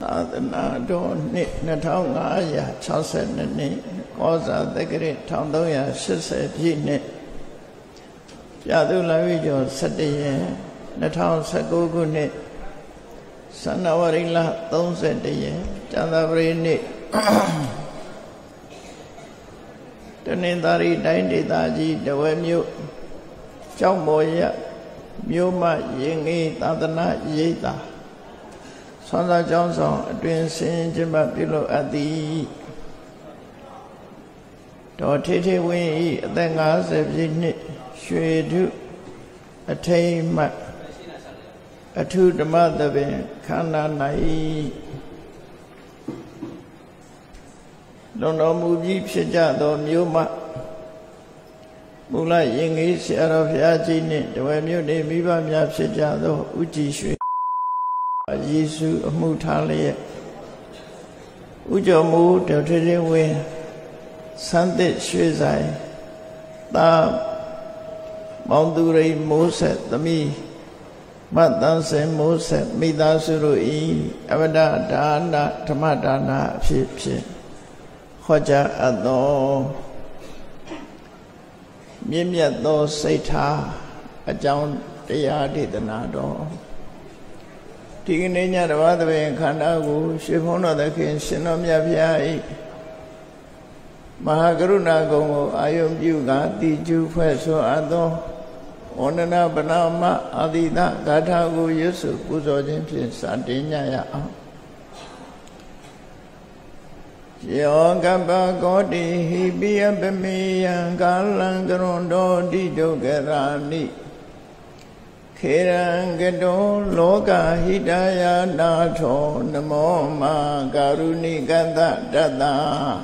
သာသနာတော်နှစ်2562နှစ်ကောဇာတက္ကရာ1380ပြည့်နှစ်ပြသုလဝိကျော်17ရက်2019ခုနှစ်ဇန်နဝါရီလ31ရက်ကျမ်းသာပရိနေ့တနင်္သာရီတိုင်းဒေသကြီးတဝဲမြို့ကျောင်းပေါ်ရမြို့မရင်ငေးသာသနာရိပ်သာဆွမ်းသာကျောင်းဆောင်အတွင်ဆင်းကျင်းပပြုလုပ်အပ်သည်တော်ထေထေဝင်းဤအသက်50ပြည့်နှစ်ရွှေထုအထိမ်းအမှတ်အထုဓမ္မသဘင်ခန္ဓာ၌လွန်တော်မူပြီးဖြစ်ကြသောမြို့မမူလရင်ငေးဆရာတော်ဘုရားကြီးနှင့်တဝဲမြို့နေမိဘများဖြစ်ကြသောဥကြည်ရွှေယေရှုအမှုထားလျက်ဥကျော်မူတော်ထေထေဝင်းစံသစ်ရွှေဆိုင်သာမောင်သူရိမိုးဆက်သမီးမတ်တန်းစင်မိုးဆက်မိသားစုတို့ဤအဝဒဒါနဓမ္မဒါနအဖြစ်ဖြင့်ဟောကြားအပ်သောမြင့်မြတ်သောစိတ်ထားအကြောင်းတရားဒေသနာတော်ဒီကနေ့ညတပါးသဘင်ခန္ဓာကိုရွှေဘုန်းတော်သခင်ရှင်တော်မြတ်ဖျားဤမဟာကရုဏာကုံကိုအာယုံပြုကာတိကျူဖွဲ့ဆိုအပ်သောဝန္ဒနာပနာမအာတိတဂါထာကိုရွတ်ဆိုပူဇော်ခြင်းဖြင့်စတင်ညရအောင်ယောကပ္ပကောတိဟိပိယပမေယံကာလံကရွန်တော်တိဒုက္ခရာနိခေရံကတောလောကဟိတယာနာထောနမောမာကာရုဏိကတတတ္တ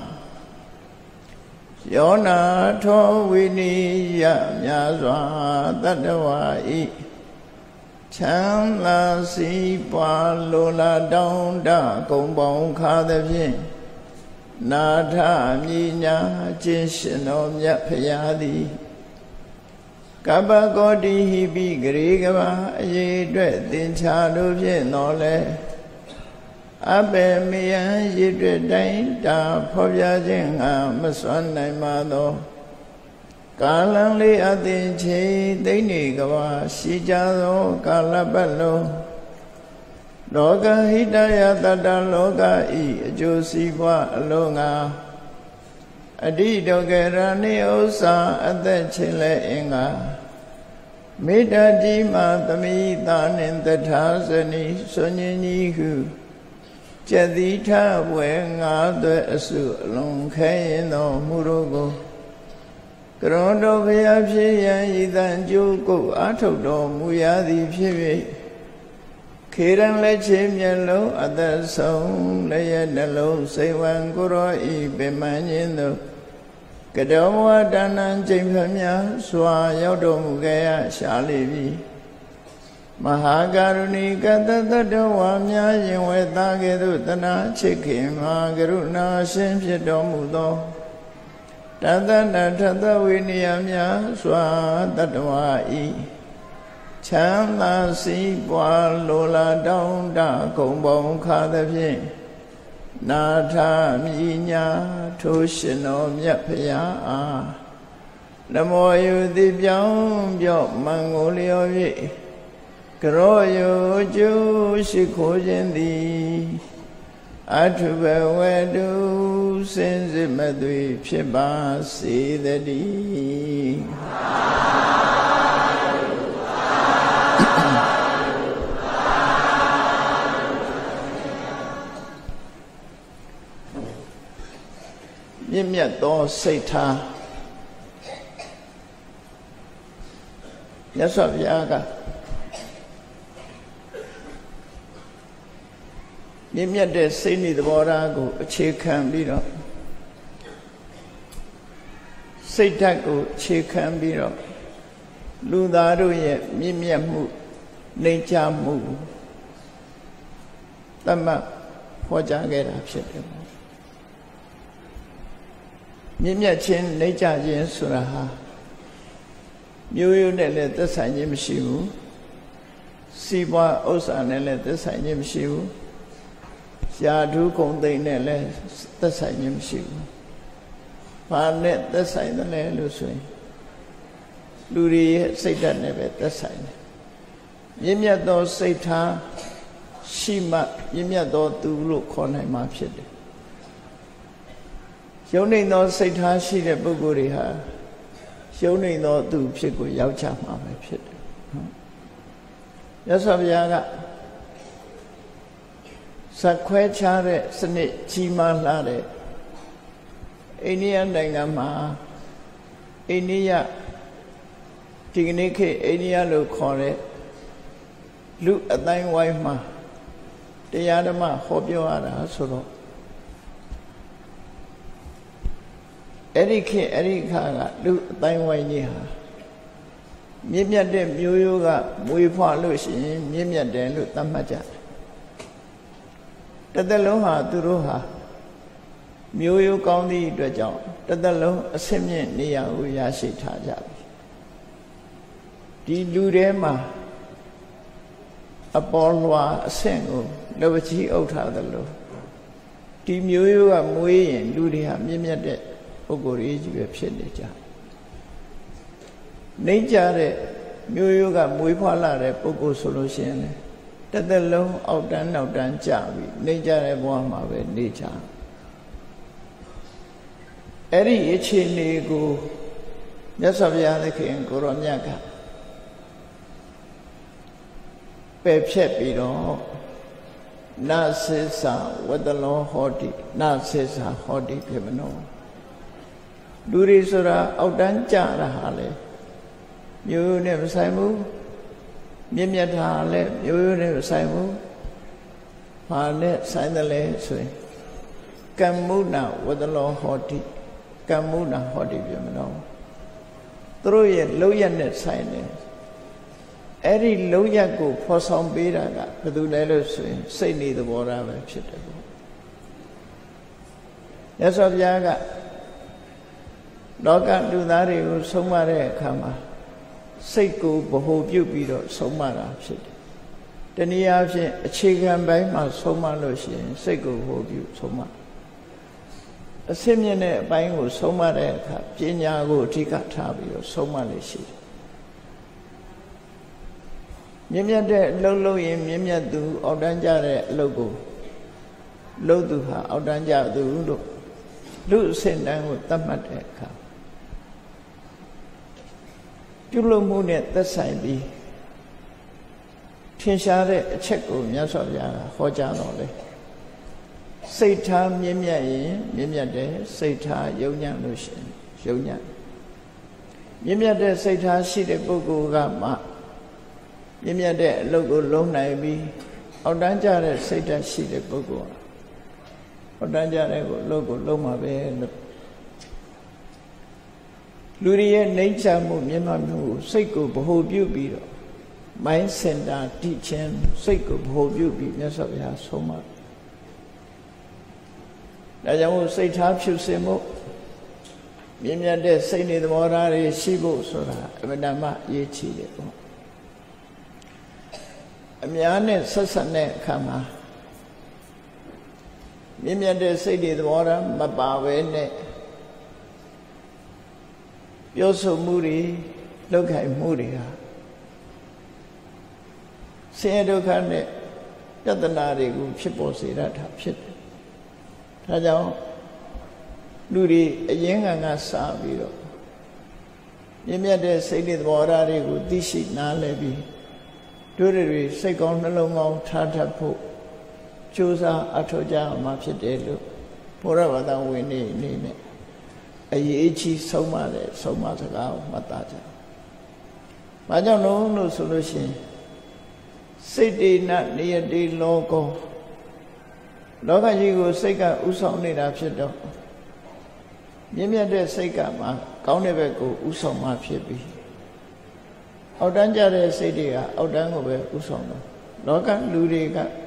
ယောနာထောဝိနိယမြာစွာတတ္တဝါဤချမ်းသာစီးပွားလိုလားတောင်းတကုံပေါင်းခါသဖြင့်နာထမြညာခြင်းရှင်တော်မြတ်ဖရာသည်ကပ္ပကောတိဟိပိဂရေကဘာအရေးအတွက်သင်္ချာတို့ဖြင့်တော်လဲအဘေမယံရည်တွေ့တိုင်းတာဖော်ပြခြင်းငါမစွမ်းနိုင်ပါသောကာလံလေးအသင်ချေသိမ့်နေကဘာရှိကြသောကာလပတ်လုံးလောကဟိတယတတ္တလောကဤအကျိုးစီးပွားအလုံးငါအတိဒုက္ခရဏိဥစ္စာအသက်ချင်းလဲအင်္ဂါမေတ္တာကြီးမှသမိတာနှင့်တထာဇနီဆွညင်ကြီးဟုကျက်တိထဝဲငါးသွဲအစုအလုံးခဲရင်တော်မူတို့ကိုကရွန်တော်ဘုရားဖြစ်ရန်ဤတန်ကျိုးကိုအာထုတ်တော်မူရသည်ဖြစ်၍ခေရန်လက်ချေမျက်လုံးအသက်ဆုံးလည်းရနှလုံးစိတ်ဝံကိုရောဤပင်မခြင်းသို့ကတောဝတ္တနံကျိန်ဖျားစွာရောက်တော်မူခဲ့ရရှာလိပြီမဟာကရုဏီကတတ္တဝါများရင်ဝဲသားကဲ့သို့တနာချစ်ခင်မှာကရုဏာရှင်ဖြစ်တော်မူသောတသနာထသဝိနည်းများစွာတတ္တဝါဤချမ်းသာစီးပွားလိုလားတောင်းတကုံပေါင်းခါသဖြင့်နာထမြညာထိုးရှင်တော်မြတ်ဖရာအားနမောယုတိပြောင်းပြော့မံကိုလျော်၍ကရောယုကျုရှိခိုးခြင်းသည်အထုဘဝတုစင်စစ်မသွေဖြစ်ပါစေတည်းမြင့်မြတ်သောစိတ်ထားမြတ်စွာဘုရားကမြင့်မြတ်တဲ့စိတ်နေသဘောထားကိုအခြေခံပြီးတော့စိတ်ဓာတ်ကိုအခြေခံပြီးတော့လူသားတို့ရဲ့မြင့်မြတ်မှုနှိမ်ချမှုသတ်မှတ်ဟောကြားခဲ့တာဖြစ်တယ်မြင့်မြတ်ခြင်းနှိမ်ချခြင်းဆိုတာဟာမျိုးရိုးနဲ့လည်းသက်ဆိုင်ခြင်းမရှိဘူးစီးပွားဥစ္စာနဲ့လည်းသက်ဆိုင်ခြင်းမရှိဘူးရာထူးဂုဏ်သိမ်းနဲ့လည်းသက်ဆိုင်ခြင်းမရှိဘူးဘာနဲ့သက်ဆိုင်တယ်လဲလို့ဆိုရင်လူတွေရဲ့စိတ်ဓာတ်နဲ့ပဲသက်ဆိုင်တယ်မြင့်မြတ်သောစိတ်ထားရှိမှမြင့်မြတ်သောသူလို့ခေါ်နိုင်မှာဖြစ်တယ်ယုံနေသောစိတ်ထားရှိတဲ့ပုဂ္ဂိုလ်တွေဟာယုံနေသောသူဖြစ်ကိုရောက်ချမှာပဲဖြစ်တယ်ရသော်ဘုရားကစက်ခွဲခြားတဲ့စနစ်ကြီးမားလာတဲ့အိန္ဒိယနိုင်ငံမှာအိန္ဒိယဒီကနေ့ခေတ်အိန္ဒိယလို့ခေါ်တဲ့လူအတိုင်းဝိုင်းမှာတရားဓမ္မဟောပြောရတာဆိုတော့အဲ့ဒီခေတ်အဲ့ဒီခါကလူအတိုင်းဝိုင်းကြီးဟာမြင့်မြတ်တဲ့မျိုးရိုးကမွေးဖွားလို့ရှိရင်မြင့်မြတ်တယ်လို့သတ်မှတ်ကြတယ်တစ်သက်လုံးဟာသူတို့ဟာမျိုးရိုးကောင်းသည့်အတွက်ကြောင့်တစ်သက်လုံးအဆင့်မြင့်နေရာကိုရရှိထားကြပြီဒီလူထဲမှာအပေါ်လွှာအဆင့်ကိုလက်ဝကြီးအုပ်ထားသလိုဒီမျိုးရိုးကမွေးရင်လူတွေဟာမြင့်မြတ်တဲ့ပုဂ္ဂိုလ်ကြီးပဲဖြစ်နေကြနှိမ့်ကြတဲ့မျိုးရိုးကမွေးဖွားလာတဲ့ပုဂ္ဂိုလ်ဆိုလို့ရှိရင်တစ်သက်လုံးအောက်တန်းနောက်တန်းကြပြီနှိမ့်ကြတဲ့ဘဝမှာပဲနေကြအဲ့ဒီအခြေအနေကိုမြတ်စွာဘုရားသခင်ကိုရောမြတ်ကပယ်ဖြတ်ပြီးတော့နာစေစာဝတ္တလောဟောတိနာစေစာဟောတိဖြစ်မနောလူတွေဆိုတာအောက်တန်းကြတာဟာလေမျိုးနဲ့မဆိုင်ဘူးမြင့်မြတ်တာလည်းမျိုးနဲ့မဆိုင်ဘူးဘာနဲ့ဆိုင်တယ်လဲဆိုရင်ကမ္မုဏဝတ္တလောဟောတိကမ္မုဏဟောတိဖြစ်မနောသူတို့ရဲ့လုံရနဲ့ဆိုင်တယ်အဲ့ဒီလုံရကိုဖော်ဆောင်ပေးတာကဘယ်သူလဲလို့ဆိုရင်စိတ်နေသဘောထားပဲဖြစ်တယ်ပေါ့ရသော်ဘုရားကလောကလူသားတွေကိုဆုံးမတဲ့အခါမှာစိတ်ကိုဗဟိုပြုပြီးတော့ဆုံးမတာဖြစ်တယ်။တနည်းအားဖြင့်အခြေခံပိုင်းမှာဆုံးမလို့ရှိရင်စိတ်ကိုဗဟိုပြုဆုံးမအစစ်မြင့်တဲ့အပိုင်းကိုဆုံးမတဲ့အခါပညာကိုအဓိကထားပြီးတော့ဆုံးမလို့ရှိတယ်။မြင့်မြတ်တဲ့အလုပ်လုပ်ရင်မြင့်မြတ်သူအောက်တန်းကြတဲ့အလုပ်ကိုလုပ်သူဟာအောက်တန်းကြသူလို့လူအစဉ်တန်းကိုသတ်မှတ်တဲ့အခါပြုလုပ်မှုနဲ့သက်ဆိုင်ပြီးထင်ရှားတဲ့အချက်ကိုမြတ်စွာဘုရားကဟောကြားတော်လေစိတ်ထားမြင့်မြတ်ရင်မြင့်မြတ်တယ်စိတ်ထားယုံညံ့လို့ရှိရင်ယုံညံ့မြင့်မြတ်တဲ့စိတ်ထားရှိတဲ့ပုဂ္ဂိုလ်ကမှမြင့်မြတ်တဲ့အလုပ်ကိုလုံးနိုင်ပြီးအောက်တန်းကျတဲ့စိတ်ဓာတ်ရှိတဲ့ပုဂ္ဂိုလ်အောက်တန်းကျတဲ့အလုပ်ကိုလုံးမှာပဲလို့လူတွေရဲ့နှိမ့်ချမှုမြင့်မြတ်မှုစိတ်ကိုဗဟိုပြုပြီးတော့ mind center တည်ခြင်းစိတ်ကိုဗဟိုပြုပြီးမြတ်စွာဘုရားဆုံးမဒါကြောင့်မို့စိတ်ထားဖြူစင်မှုမြင့်မြတ်တဲ့စိတ်နေသဘောထားတွေရှိဖို့ဆိုတာအမှန်တမ်းအရေးကြီးတယ်ပေါ့အများနဲ့ဆက်ဆက်တဲ့အခါမှာမြင့်မြတ်တဲ့စိတ်တွေသဘောထားမပါဘဲနဲ့ပြောဆိုမှုတွေလုပ်ခိုင်မှုတွေဟာဆင်းရဲဒုက္ခနဲ့ပြဿနာတွေကိုဖြစ်ပေါ်စေရတာဖြစ်တယ်။ဒါကြောင့်လူတွေအရင်ကစားပြီးတော့မြင့်မြတ်တဲ့စိတ်တွေသဘောထားတွေကိုသိရှိနားလည်ပြီးတို့တွေစိတ်ကောင်းနှလုံးကောင်းထားတတ်ဖို့ကြိုးစားအထောက်ကြမှာဖြစ်တယ်လို့ဘုရားဘာသာဝင်နေနဲ့အရေးကြီးဆုံးမတဲ့ဆုံးမစကားကိုမှတ်သားကြ။ဘာကြောင့်လို့ဆိုလို့ရှိရင်စိတ်တေနနိယတိလောကောလောကကြီးကိုစိတ်ကဥဆောင်နေတာဖြစ်တော့မြင့်မြတ်တဲ့စိတ်ကမှကောင်းတဲ့ဘက်ကိုဥဆောင်မှဖြစ်ပြီးအောက်တန်းကြတဲ့စိတ်တွေကအောက်တန်းကိုပဲဥဆောင်တော့လောကလူတွေ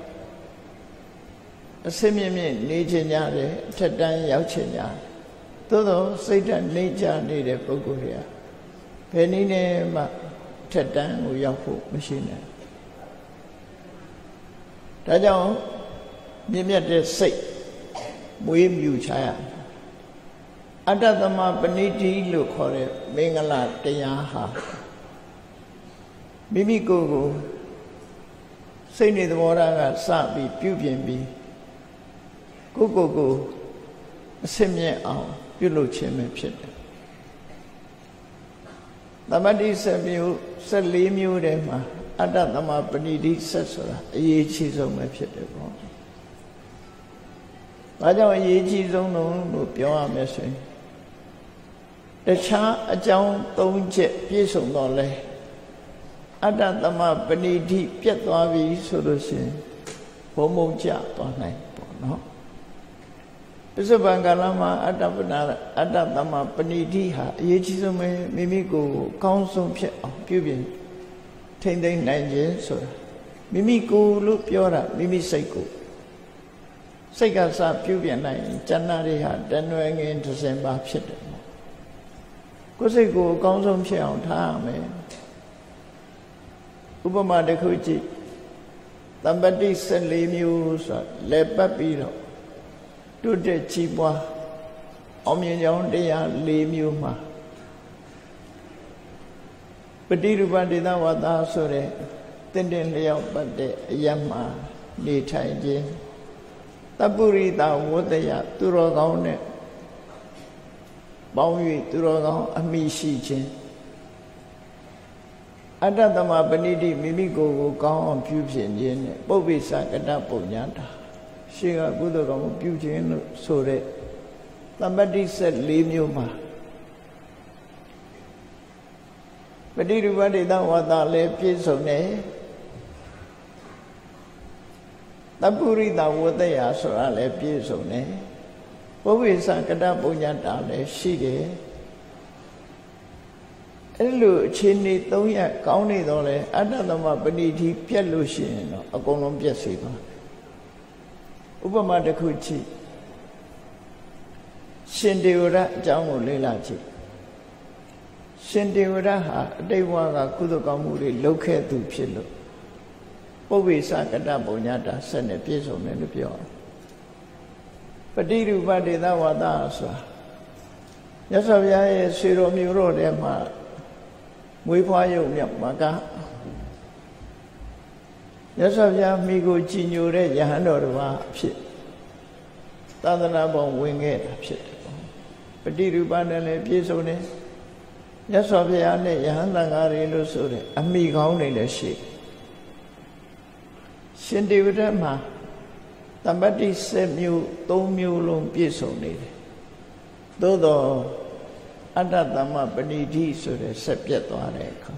ကအစစ်မြင့်မြင့်နေချင်ကြတယ်အထက်တန်းရောက်ချင်ကြတယ်သို့သောစိတ်ဓာတ်နှိမ့်ချနေတဲ့ပုဂ္ဂိုလ်တွေကဘယ်နည်းနဲ့မှထက်တန်းကိုရောက်ဖို့မရှိနိုင်ဒါကြောင့်မြင့်မြတ်တဲ့စိတ်မွေးမြူချရအတ္တသမပဏိတိလို့ခေါ်တဲ့မင်္ဂလာတရားဟာမိမိကိုယ်ကိုစိတ်နေသဘောထားကစပြီးပြုပြင်ပြီးကိုယ့်ကိုယ်ကိုအစစ်မြဲအောင်ပြုလုပ်ခြင်းပဲဖြစ်တယ်သမတိ7မျိုး14မျိုးထဲမှာအတ္တသမပဏိတိဆက်ဆိုတာအရေးကြီးဆုံးပဲဖြစ်တယ်ပေါ့။ဘာကြောင့်အရေးကြီးဆုံးလို့ပြောရမလဲဆိုရင်တခြားအကြောင်း3ချက်ပြည့်စုံတော့လဲအတ္တသမပဏိတိပြတ်သွားပြီဆိုလို့ရှိရင်ဘုံဘုံကျသွားနိုင်ပေါ့နော်ပစ္စုပန်ကာလမှာအတ္တသမပဏိတိဟာအရေးကြီးဆုံးပဲမိမိကိုယ်ကောင်းဆုံးဖြစ်အောင်ပြုပြင်ထိမ့်သိမ့်နိုင်ခြင်းဆိုတာမိမိကိုယ်လို့ပြောတာမိမိစိတ်ကိုစိတ်ကစပြုပြင်နိုင်ကျန်တာတွေဟာတဏှွယ်ငင်30ပါးဖြစ်တယ်ကိုယ်စိတ်ကိုအကောင်းဆုံးဖြစ်အောင်ထားရမယ်ဥပမာတစ်ခုကြည့်တမ္ပတိ14မျိုးဆိုတာလဲပတ်ပြီးတော့တုတ်တဲ့ကြီးပွားအောင်မြင်ကြောင်းတရား4မျိုးမှာပฏิရူပဒေသဝတ္တဆိုတဲ့တင်တင်လျောက်ပတ်တဲ့အယက်မှာနေထိုင်ခြင်းတပ္ပုရိတဝတ္တယသူတော်ကောင်းနဲ့ပေါင်း၍သူတော်ကောင်းအမိရှိခြင်းအတ္တသမပဏိတိမိမိကိုယ်ကိုကောင်းအောင်ပြုပြင်ခြင်းနဲ့ပုပ္ပိသကတပုညတာရှေးကကုသိုလ်ကောင်းမှုပြုခြင်းလို့ဆိုတဲ့သမ္ပတိ14မျိုးမှာပฏิရူပဒေသဝတ္တလည်းပြည့်စုံတယ်တပ္ပုရိတဝတ္တယဆိုတာလည်းပြည့်စုံတယ်ပုပ္ပိသကတပုညတာလည်းရှိတယ်အဲ့လိုအခြေအနေ3ရပ်ကောင်းနေတော့လေအတ္တသမပဏိတိပြတ်လို့ရှိရင်တော့အကုန်လုံးပြတ်စေသွားဥပမာတစ်ခုကြည့်ရှင်တေဝရအကြောင်းကိုလေ့လာကြည့်ရှင်တေဝရဟာအတိတ်ဘဝကကုသိုလ်ကောင်းမှုတွေလုပ်ခဲ့သူဖြစ်လို့ပုပ္ပိသကတပုညတာဆက်နဲ့ပြည့်စုံတယ်လို့ပြောပฏิရူပဒေသဝတ္တဆိုတာမြတ်စွာဘုရားရဲ့ဆွေတော်မျိုးတော်ထဲမှာမွေးဖွားရုံမြောက်မှာကမြတ်စွာဘုရားမိကိုကြည်ညိုတဲ့ယဟန်တော်တစ်ပါးအဖြစ်သာသနာပေါ်ဝင်ခဲ့တာဖြစ်တယ်ပฏิရူပနဲ့လည်းပြည့်စုံတယ်မြတ်စွာဘုရားနဲ့ယဟန်သံဃာတွေလို့ဆိုတဲ့အမိကောင်းတွေလည်းရှိရှင်တေဝရမှာတမ္ပတိ7မျိုး3မျိုးလုံးပြည့်စုံနေတယ်သို့တော့အတ္တသမပဏိတိဆိုတဲ့ဆက်ပြတ်သွားတဲ့အခါ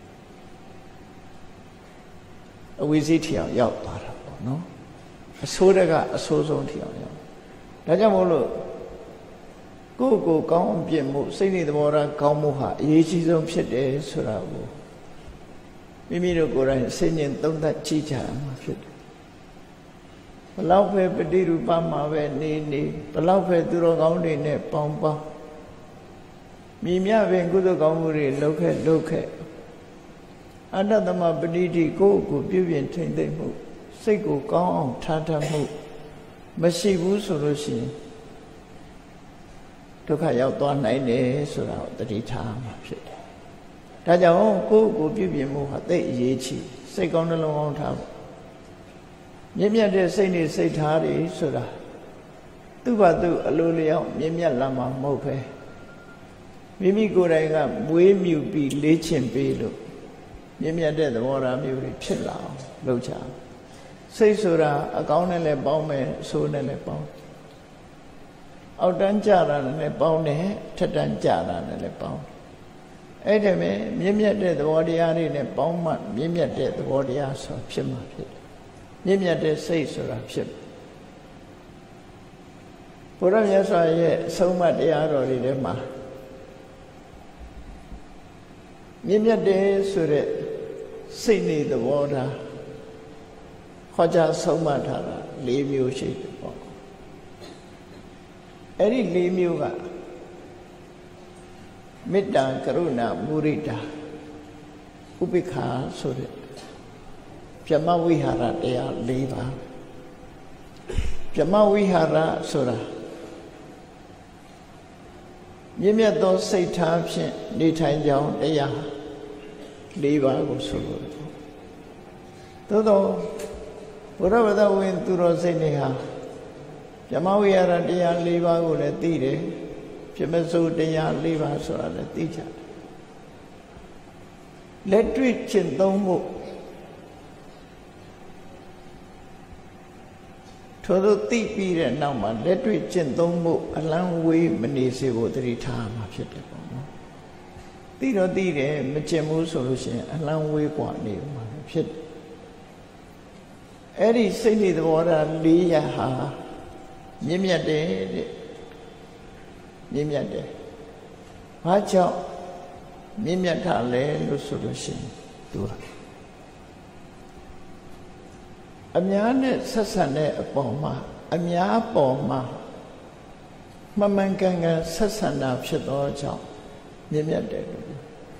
အဝိဇ္ဇိထီအောင်ရောက်သွားတာပေါ့နော်အဆိုးတကအဆိုးဆုံးထီအောင်ရောက်ဒါကြောင့်မို့လို့ကိုယ့်ကိုကောင်းအောင်ပြင်မှုစိတ်နေသဘောထားကောင်းမှုဟာအရေးကြီးဆုံးဖြစ်တယ်ဆိုတာကိုမိမိတို့ကိုယ်တိုင်စိတ်ဉ္သုံးသပ်ကြည့်ကြရမှာဖြစ်တယ်ဘလောက်ပဲပฏิရူပမှာပဲနေဘလောက်ပဲသူတော်ကောင်းတွေနဲ့ပေါင်းမြည်မြပင်ကုသိုလ်ကောင်းမှုတွေလုပ်ခဲ့အတ္တသမပဏိတိကိုယ့်ကိုပြုပြင်ထိမ့်သိမ့်မှုစိတ်ကိုကောင်းအောင်ထားမှုမရှိဘူးဆိုလို့ရှိရင်ဒုက္ခရောက်သွားနိုင်တယ်ဆိုတာကိုသတိထားမှာဖြစ်တယ်။ဒါကြောင့်ကိုယ့်ကိုပြုပြင်မှုဟာသိအရေးကြီးစိတ်ကောင်းနှလုံးကောင်းထားဖို့မြင့်မြတ်တဲ့စိတ်နဲ့စိတ်ထားတွေဆိုတာသူ့ဘာသူအလိုလျောက်မြင့်မြတ်လာမှာမဟုတ်ပဲမိမိကိုယ်တိုင်ကမွေးမြူပြီးလေ့ကျင့်ပေးလို့မြင့်မြတ်တဲ့သဘောထားမျိုးတွေဖြစ်လာအောင်လုပ်ကြစိတ်ဆိုတာအကောင်းနဲ့လည်းပေါင်းမယ်အဆိုးနဲ့လည်းပေါင်းအောက်တန်းကြတာနဲ့ပေါင်းတယ်ထက်တန်းကြတာနဲ့လည်းပေါင်းအဲ့ဒါပဲမြင့်မြတ်တဲ့သဘောတရားတွေနဲ့ပေါင်းမှမြင့်မြတ်တဲ့သဘောတရားဆိုဖြစ်မှာဖြစ်တယ်မြင့်မြတ်တဲ့စိတ်ဆိုတာဖြစ်ဘုရားမြတ်စွာရဲ့အဆုံးအမတရားတော်တွေထဲမှာမြင့်မြတ်တယ်ဆိုတဲ့စိတ်နေသဘောထားဟောကြားဆုံးမထားတာ4မျိုးရှိတယ်ပေါ့အဲ့ဒီ4မျိုးကမေတ္တာကရုဏာမုဒိတာဥပိ္ပခာဆိုတဲ့ဗြဟ္မဝိဟာရတရား4ပါးဗြဟ္မဝိဟာရဆိုတာမြင့်မြတ်သောစိတ်ထားဖြင့်နေထိုင်ကြောင်းတရား၄ပါးကိုဆိုလိုတယ်သို့သောဘုရားဝတ္တဝင်သူတော်စိတ်တွေဟာဗြဟ္မဝိဟာရတရား၄ပါးကိုလည်းသိတယ်ပြမစိုးတရား၄ပါးဆိုတာလည်းသိကြတယ်လက်တွေ့ကျင့်သုံးဖို့ထို့သို့သိပြီးတဲ့နောက်မှာလက်တွေ့ကျင့်သုံးဖို့အလံဝေးမနေစေဖို့တတိထားမှာဖြစ်တယ်ပေါ့နော်သိတော့သိတယ်မကျင့်ဘူးဆိုလို့ရှိရင်အလံဝေးกว่าနေမှာဖြစ်တယ်အဲ့ဒီစိတ်နေသဘောထား၄ရဟာမြင့်မြတ်တယ်တဲ့မြင့်မြတ်တယ်ဘာကြောင့်မြင့်မြတ်တာလဲလို့ဆိုလို့ရှိရင်သူကအများနဲ့ဆက်ဆံတဲ့အပေါ်မှာအများပေါ်မှာမမှန်ကန်ကန်ဆက်ဆံတာဖြစ်သောကြောင့်မြင့်မြတ်တယ်လို့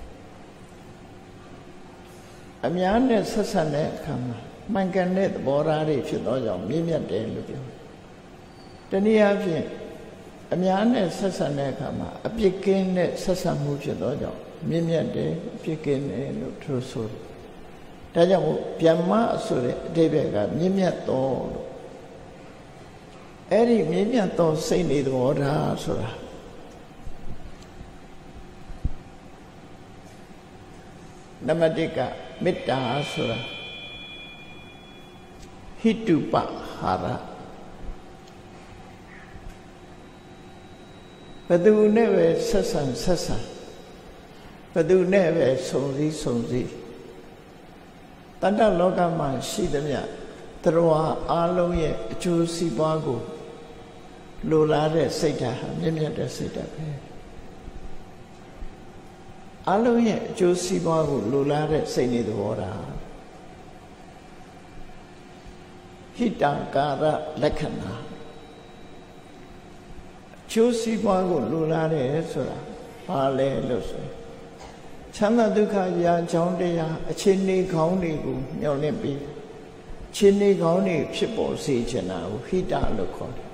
အများနဲ့ဆက်ဆံတဲ့အခါမှာမှန်ကန်တဲ့သဘောထားတွေဖြစ်သောကြောင့်မြင့်မြတ်တယ်လို့ပြောတနည်းအားဖြင့်အများနဲ့ဆက်ဆံတဲ့အခါမှာအပြစ်ကင်းတဲ့ဆက်ဆံမှုဖြစ်သောကြောင့်မြင့်မြတ်တယ်အပြစ်ကင်းတယ်လို့သူဆိုတယ်ဒါကြောင့်ဗျမ္မာဆိုတဲ့အဓိပ္ပာယ်ကမြင့်မြတ်သောလို့အဲ့ဒီမြင့်မြတ်သောစိတ်နေသဘောထားဆိုတာနံပါတ်1ကမေတ္တာဆိုတာဟိတုပဟာရဘယ်သူနဲ့ပဲဆက်ဆံဘယ်သူနဲ့ပဲစုံစည်းတတ္တလောကမှာရှိသမျှတရားအားလုံးရဲ့အကျိုးစီးပွားကိုလိုလားတဲ့စိတ်ဓာတ်ဟာမြင့်မြတ်တဲ့စိတ်ဓာတ်ပဲအားလုံးရဲ့အကျိုးစီးပွားကိုလိုလားတဲ့စိတ်နေသဘောထားဟိတကာရလက္ခဏာအကျိုးစီးပွားကိုလိုလားတယ်ဆိုတာဘာလဲလို့ဆိုရင်ချမ်းသာဒုက္ခရာကြောင်းတရားအခြေအနေကောင်းတွေကိုမျှော်လင့်ပြီးအခြေအနေကောင်းတွေဖြစ်ပေါ်စေချင်တာကိုဟိတလို့ခေါ်တယ်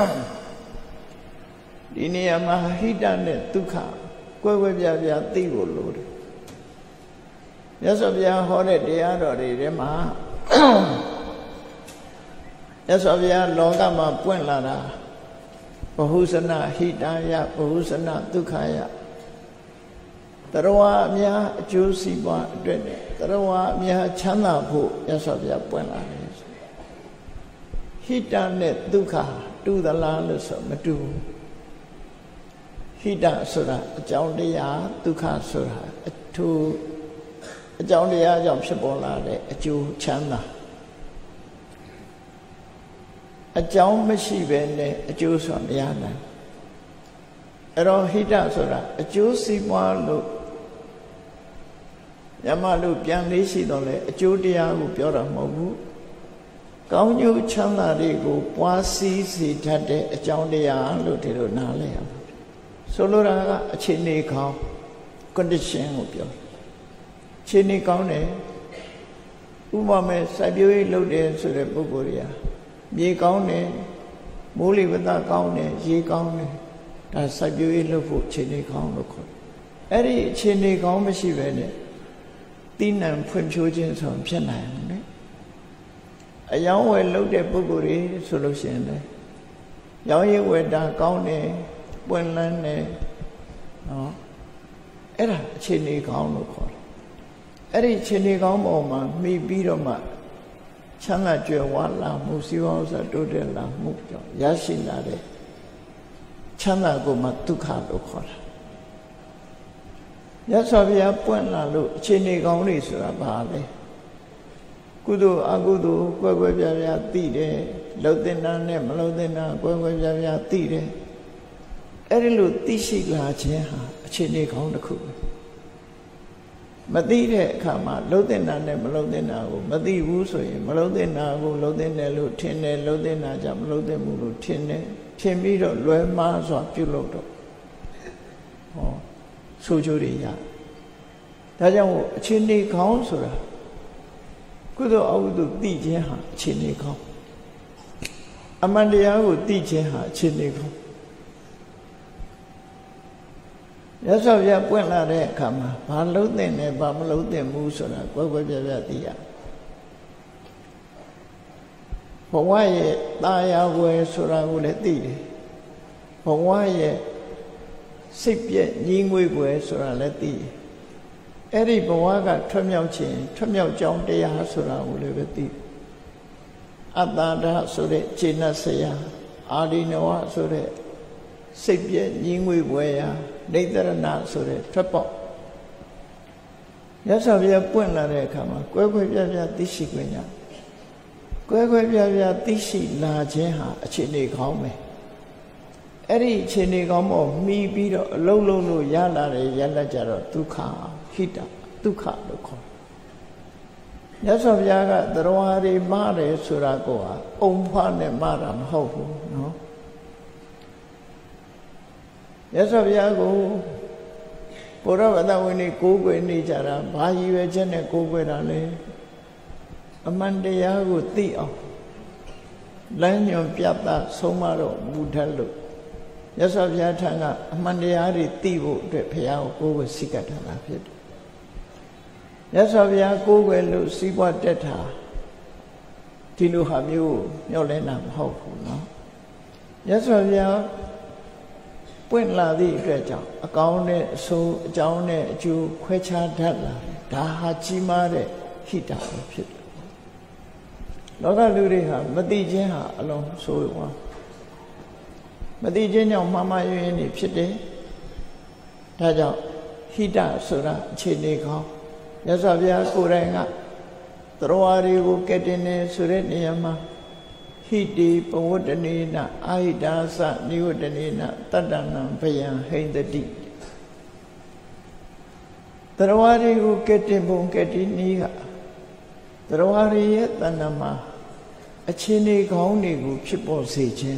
ဒီနေရာမှာဟိတနဲ့ဒုက္ခကွဲကွဲပြားပြားသိဖို့လိုတယ်မြတ်စွာဘုရားဟောတဲ့တရားတော်တွေထဲမှာမြတ်စွာဘုရားလောကမှာပွင့်လာတာဘဟုစနဟိတယဘဟုစနဒုက္ခယတရားအများအကျိုးစီးပွားအတွက်နဲ့တရားအများချမ်းသာဖို့မြတ်စွာဘုရားပွင့်လာတယ်ဟိတနဲ့ဒုက္ခတူသလားလို့ဆိုမတူဟိတဆိုတာအကြောင်းတရားဒုက္ခဆိုတာအထူးအကြောင်းတရားကြောင့်ဖြစ်ပေါ်လာတဲ့အကျိုးချမ်းသာအကြောင်းမရှိဘဲနဲ့အကျိုးဆိုတာမရနိုင်အဲ့တော့ဟိတဆိုတာအကျိုးစီးပွားလို့ညမလို့ပြန်လေးရှိတော့လေအကျိုးတရားကိုပြောတာမဟုတ်ဘူးကောင်းကျိုးချမ်းသာတွေကိုပွားစည်းစေတတ်တဲ့အကြောင်းတရားလို့ဒီလိုနားလည်ရမှာဆိုလိုတာကအခြေအနေကောင်း condition ကိုပြောအခြေအနေကောင်းတယ်ဥပမာစိုက်ပျိုးရေးလုပ်တယ်ဆိုတဲ့ပုဂ္ဂိုလ်တွေကမြေကောင်းတယ်မိုးလေဝသကောင်းတယ်ရေကောင်းတယ်ဒါစိုက်ပျိုးရေးလုပ်ဖို့အခြေအနေကောင်းလို့ခေါ်တယ်အဲ့ဒီအခြေအနေကောင်းမရှိပဲနဲ့တိနံဖွံ့ဖြိုးခြင်းဆိုဖြစ်နိုင်တယ်လေအယောင်းဝယ်လုပ်တဲ့ပုဂ္ဂိုလ်တွေဆိုလို့ရှိရင်လည်းရောင်းရည်ဝယ်တာကောင်းတယ်ပွင့်လန်းတယ်နော်အဲ့ဒါအခြေအနေကောင်းလို့ခေါ်တယ်အဲ့ဒီအခြေအနေကောင်းပေါ်မှာမိပြီးတော့မှချမ်းသာကြွယ်ဝလာမှုစီးပွားဥစ္စာတိုးတက်လာမှုကြောင့်ရရှိလာတဲ့ချမ်းသာကိုမှဒုက္ခလို့ခေါ်တာမြတ်စွာဘုရားပွင့်လာလို့အခြေအနေကောင်းတွေဆိုတာဘာလဲကုသိုလ်အကုသိုလ်ကွဲကွဲပြားပြားသိတယ်လှုပ်တဲ့နာနဲ့မလှုပ်တဲ့နာကွဲကွဲပြားပြားသိတယ်အဲ့ဒီလိုသိရှိလာခြင်းဟာအခြေအနေကောင်းတစ်ခုပဲမသိတဲ့အခါမှာလှုပ်တဲ့နာနဲ့မလှုပ်တဲ့နာကိုမသိဘူးဆိုရင်မလှုပ်တဲ့နာကိုလှုပ်တဲ့နယ်လို့ထင်တယ်လှုပ်တဲ့နာကြောင့်မလှုပ်တဲ့မှုလို့ထင်တယ်ထင်ပြီးတော့လွဲမှားစွာပြုလုပ်တော့ဟောဆိုးကျိုးတွေရဒါကြောင့်အခြေအနေကောင်းဆိုတာကုသိုလ်အကုသိုလ်သိခြင်းဟာအခြေအနေကောင်းအမှန်တရားကိုသိခြင်းဟာအခြေအနေကောင်းရသော်ပြပွင့်လာတဲ့အခါမှာဘာလုံးသင့်တယ်ဘာမလုံးသင့်ဘူးဆိုတာကွဲကွဲပြားပြားသိရဘဝရဲ့တာယာဝယ်ဆိုတာကိုလည်းသိတယ်ဘဝရဲ့စိတ်ပြည့်ညီငွေွယ်ဆိုတာလည်းသိတယ်အဲ့ဒီဘဝကထွက်မြောက်ခြင်းထွက်မြောက်ကြောင်းတရားဆိုတာကိုလည်းပဲသိတယ်အတ္တဓာဆိုတဲ့ခြေနှက်ဆရာအာရိနဝဆိုတဲ့စိတ်ပြည့်ညီငွေွယ်ရာနေတရဏဆိုတဲ့ထွက်ပေါက်ရသော်ပြပွင့်လာတဲ့အခါမှာကွဲကွဲပြားပြားသိရှိခွင့်ရကွဲကွဲပြားပြားသိရှိလာခြင်းဟာအခြေအနေကောင်းပဲအဲ့ဒီအခြေအနေကောင်းမို့မှီပြီးတော့အလုံးလုံးလို့ရလာတယ်ရလက်ကြတော့ဒုက္ခဟိတဒုက္ခလို့ခေါ်မြတ်စွာဘုရားကသရဝါတွေမှားတယ်ဆိုတာကိုဟာအုံဖွားနဲ့မှားတာမဟုတ်ဘူးနော်မြတ်စွာဘုရားကိုဘုရားဗဒဝိနည်းကိုးကွယ်နေကြတာဘာရည်ရွယ်ချက်နဲ့ကိုးကွယ်တာလဲအမှန်တရားကိုသိအောင်လမ်းညွန်ပြသဆုံးမတော့မူထက်လို့မြတ်စွာဘုရားထံကအမှန်တရားတွေသိဖို့အတွက်ဘုရားကိုကိုးကွယ်စိတ်ကပ်ထားတာဖြစ်တယ်မြတ်စွာဘုရားကိုးကွယ်လို့စီးပွားတက်တာဒီလိုဟာမျိုးမျှော်လင့်တာမဟုတ်ဘူးနော်မြတ်စွာဘုရားပွင့်လာသည့်အတွက်ကြောင့်အကောင်းနဲ့အဆိုးအကြောင်းနဲ့အကျိုးခွဲခြားတတ်လာတယ်ဒါဟာကြီးမားတဲ့ဟိတပဲဖြစ်တယ်လောကလူတွေဟာမသိခြင်းဟာအလုံးဆိုးဝါးမသိခြင်းကြောင့်မှားမှားယွင်းယွင်းနေဖြစ်တယ်ဒါကြောင့်ဟိတဆိုတာအခြေအနေကောင်းမြတ်စွာဘုရားကိုယ်တိုင်ကသရဝါတွေကိုကဲတင်နေဆိုတဲ့နေရာမှာဟိတိပဝတ္တနေနအာဟိတာသနိဝတ္တနေနတတ္တနံဘယံဟိန္တတိသရဝါတွေကိုကဲတင်ပုံကဲတင်နည်းကသရဝါတွေရဲ့တဏ္ဍမှာအခြေအနေကောင်းတွေကိုဖြစ်ပေါ်စေခြင်း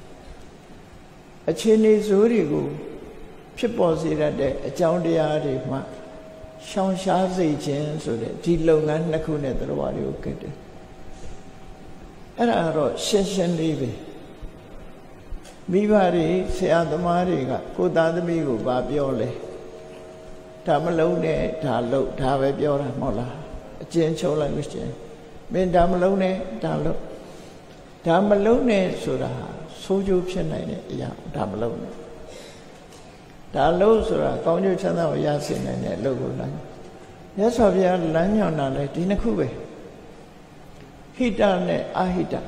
အခြေအနေဆိုးတွေကိုဖြစ်ပေါ်စေတတ်တဲ့အကြောင်းတရားတွေမှာရှောင်ရှားစေခြင်းဆိုတဲ့ဒီလုပ်ငန်းနှစ်ခုနဲ့သရဝါတွေကိုကဲတယ်အဲ့ဒါတော့ရှင်းရှင်းလေးပဲမိဘတွေဆရာသမားတွေကကိုယ်သားသမီးကိုဗာပြောလဲဒါမလုံးနဲ့ဒါလုပ်ဒါပဲပြောတာမဟုတ်လားအကျဉ်းချုပ်လိုက်လို့ရှိရင်မင်းဒါမလုံးနဲ့ဒါလုပ်ဒါမလုံးနဲ့ဆိုတာဆိုးကျိုးဖြစ်နိုင်တဲ့အရာဒါမလုံးနဲ့ဒါလို့ဆိုတာကောင်းကျိုးချမ်းသာကိုရစေနိုင်တဲ့အလုပ်ကိုလည်းမြတ်စွာဘုရားလမ်းညွှန်တာလဲဒီနှစ်ခုပဲဟိတနဲ့အာဟိတ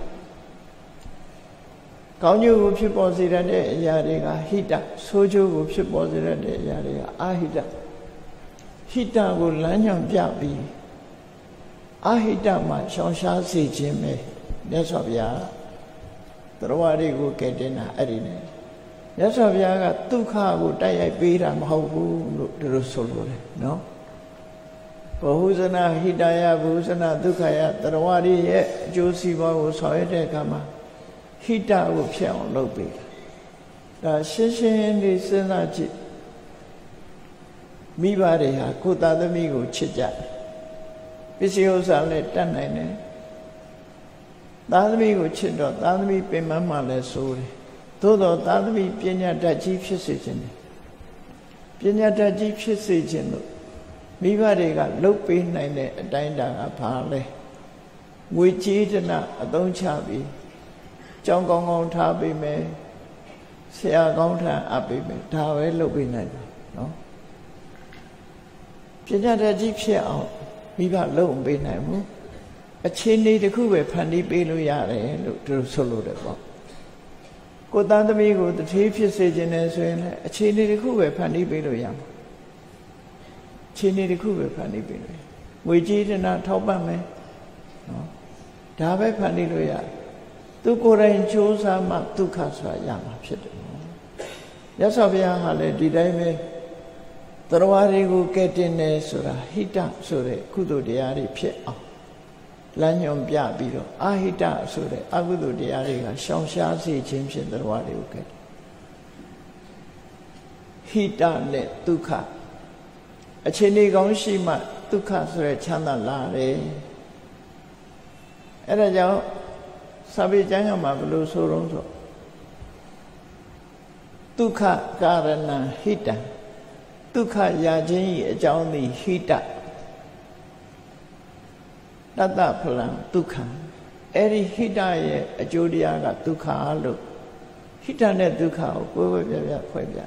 ကောင်းကျိုးကိုဖြစ်ပေါ်စေတဲ့အရာတွေကဟိတဆိုးကျိုးကိုဖြစ်ပေါ်စေတဲ့အရာတွေကအာဟိတဟိတကိုလမ်းညွှန်ပြပြီးအာဟိတမှာရှောင်ရှားစေခြင်းပဲမြတ်စွာဘုရားသရဝါတွေကိုကဲတင်တာအဲ့ဒီနဲ့မြတ်စွာဘုရားကဒုက္ခကိုတိုက်ရိုက်ပေးတာမဟုတ်ဘူးလို့ဒီလိုဆိုလိုတယ်နော်ဘဟုဇနာဟိတယဘဟုဇနာဒုက္ခယသရဝါတွေရဲ့အကျိုးစီးပွားကိုဆောင်ရွက်တဲ့အခါမှာဟိတကိုဖြစ်အောင်လုပ်ပေးတာဒါရှင်းရှင်းလေးစဉ်းစားကြည့်မိဘတွေဟာကိုယ်သားသမီးကိုချစ်ကြပစ္စည်းဥစ္စာလည်းတတ်နိုင်တယ်သားသမီးကိုချစ်တော့သားသမီးပင်မမှလည်းစိုးတယ်သို့တော့သားသမီးပညာတတ်ကြီးဖြစ်စေခြင်းတယ်ပညာတတ်ကြီးဖြစ်စေခြင်းလို့မိဘတွေကလှုပ်ပေးနိုင်တဲ့အတိုင်းတာကဘာလဲငွေကြေးတနာအသုံးချပြီးကြောင်းကောင်းကောင်းထားပေးမယ်ဆရာကောင်းထံအပ်ပေးမယ်ဒါပဲလှုပ်ပေးနိုင်တယ်နော်ပညာတတ်ကြီးဖြစ်အောင်မိဘလှုပ်ပေးနိုင်ဘူးအခြေအနေတစ်ခုပဲဖန်တီးပေးလို့ရတယ်လို့သူတို့ဆိုလို့တယ်ပေါ့ကိုယ်သားသမီးကိုတထေးဖြစ်စေခြင်းနဲ့ဆိုရင်လည်းအခြေအနေတစ်ခုပဲဖန်တီးပေးလို့ရမှာအခြေအနေတစ်ခုပဲဖန်တီးပေးလို့ငွေကြေးတနာထောက်ပံ့မယ်နော်ဒါပဲဖန်တီးလို့ရတယ်သူကိုယ်တိုင်ကြိုးစားမှဒုက္ခဆိုတာရမှာဖြစ်တယ်နော်ရသော်ဘုရားဟာလည်းဒီတိုင်းပဲသရဝါတွေကိုကဲတင်တယ်ဆိုတာဟိတဆိုတဲ့ကုသိုလ်တရားတွေဖြစ်အောင်လမ်းညွှန်ပြပြီးတော့အာဟိတဆိုတဲ့အကုသိုလ်တရားတွေကရှောင်ရှားစေခြင်းဖြင့်သရဝါတွေကိုကဲတယ်ဟိတနဲ့ဒုက္ခအခြေအနေကောင်းရှိမှဒုက္ခဆိုတဲ့ချမ်းသာလာတယ်အဲ့ဒါကြောင့်စာပေကျမ်းကမှာဘယ်လိုဆိုတော့ဒုက္ခကာရဏဟိတံဒုက္ခရာခြင်း၏အကြောင်းသည်ဟိတတတ္တဖလံဒုက္ခအဲ့ဒီဟိတရဲ့အကျိုးတရားကဒုက္ခလို့ဟိတနဲ့ဒုက္ခကိုကိုယ်ပဲပြဖွဲ့ပြ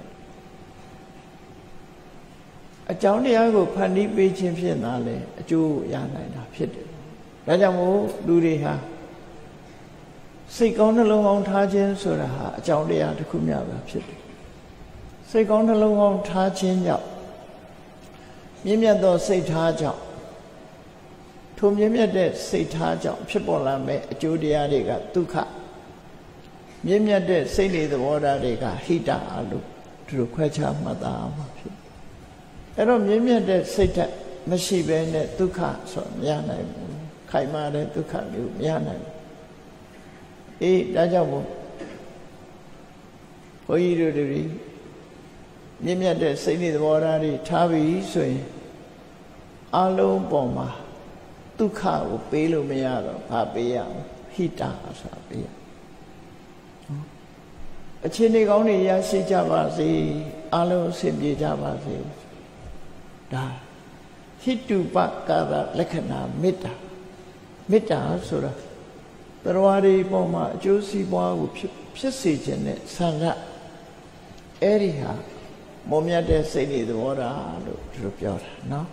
အကြောင်းတရားကိုဖန်တီးပေးခြင်းဖြင့်သာလေအကျိုးရနိုင်တာဖြစ်တယ်ဒါကြောင့်မို့လူတွေဟာစိတ်ကောင်းနှလုံးကောင်းထားခြင်းဆိုတာဟာအကြောင်းတရားတစ်ခုများပဲဖြစ်တယ်စိတ်ကောင်းနှလုံးကောင်းထားခြင်းကြောင့်မြင့်မြတ်သောစိတ်ထားကြောင့်ထိုမြင့်မြတ်တဲ့စိတ်ထားကြောင့်ဖြစ်ပေါ်လာမဲ့အကျိုးတရားတွေကဒုက္ခမြင့်မြတ်တဲ့စိတ်နေသဘောထားတွေကဟိတလို့သူတို့ခွဲခြားမှတ်သားမှာဖြစ်အဲ့တော့မြင့်မြတ်တဲ့စိတ်ဓာတ်မရှိဘဲနဲ့ဒုက္ခဆိုမရနိုင်ဘူးခိုင်မာတဲ့ဒုက္ခမျိုးမရနိုင်ဘူးအေးဒါကြောင့်မို့ဘုန်းကြီးတို့တွေမြင့်မြတ်တဲ့စိတ်နေသဘောထားတွေထားပြီးဆိုရင်အလုံးပေါ်မှာဒုက္ခကိုပေးလို့မရတော့ဘာပေးရအောင်ဟိတဆိုတာပေးရအခြေအနေကောင်းတွေရရှိကြပါစေအလုံးအဆင်ပြေကြပါစေဒါဟိတုပကာရလက္ခဏာမေတ္တာမေတ္တာဆိုတာတရားတွေပေါ်မှာအကျိုးစီးပွားကိုဖြစ်စေခြင်းနဲ့ဆန္ဒအဲ့ဒီဟာမုံမြတ်တဲ့စိတ်တွေသဘောထားလို့သူတို့ပြောတာနော်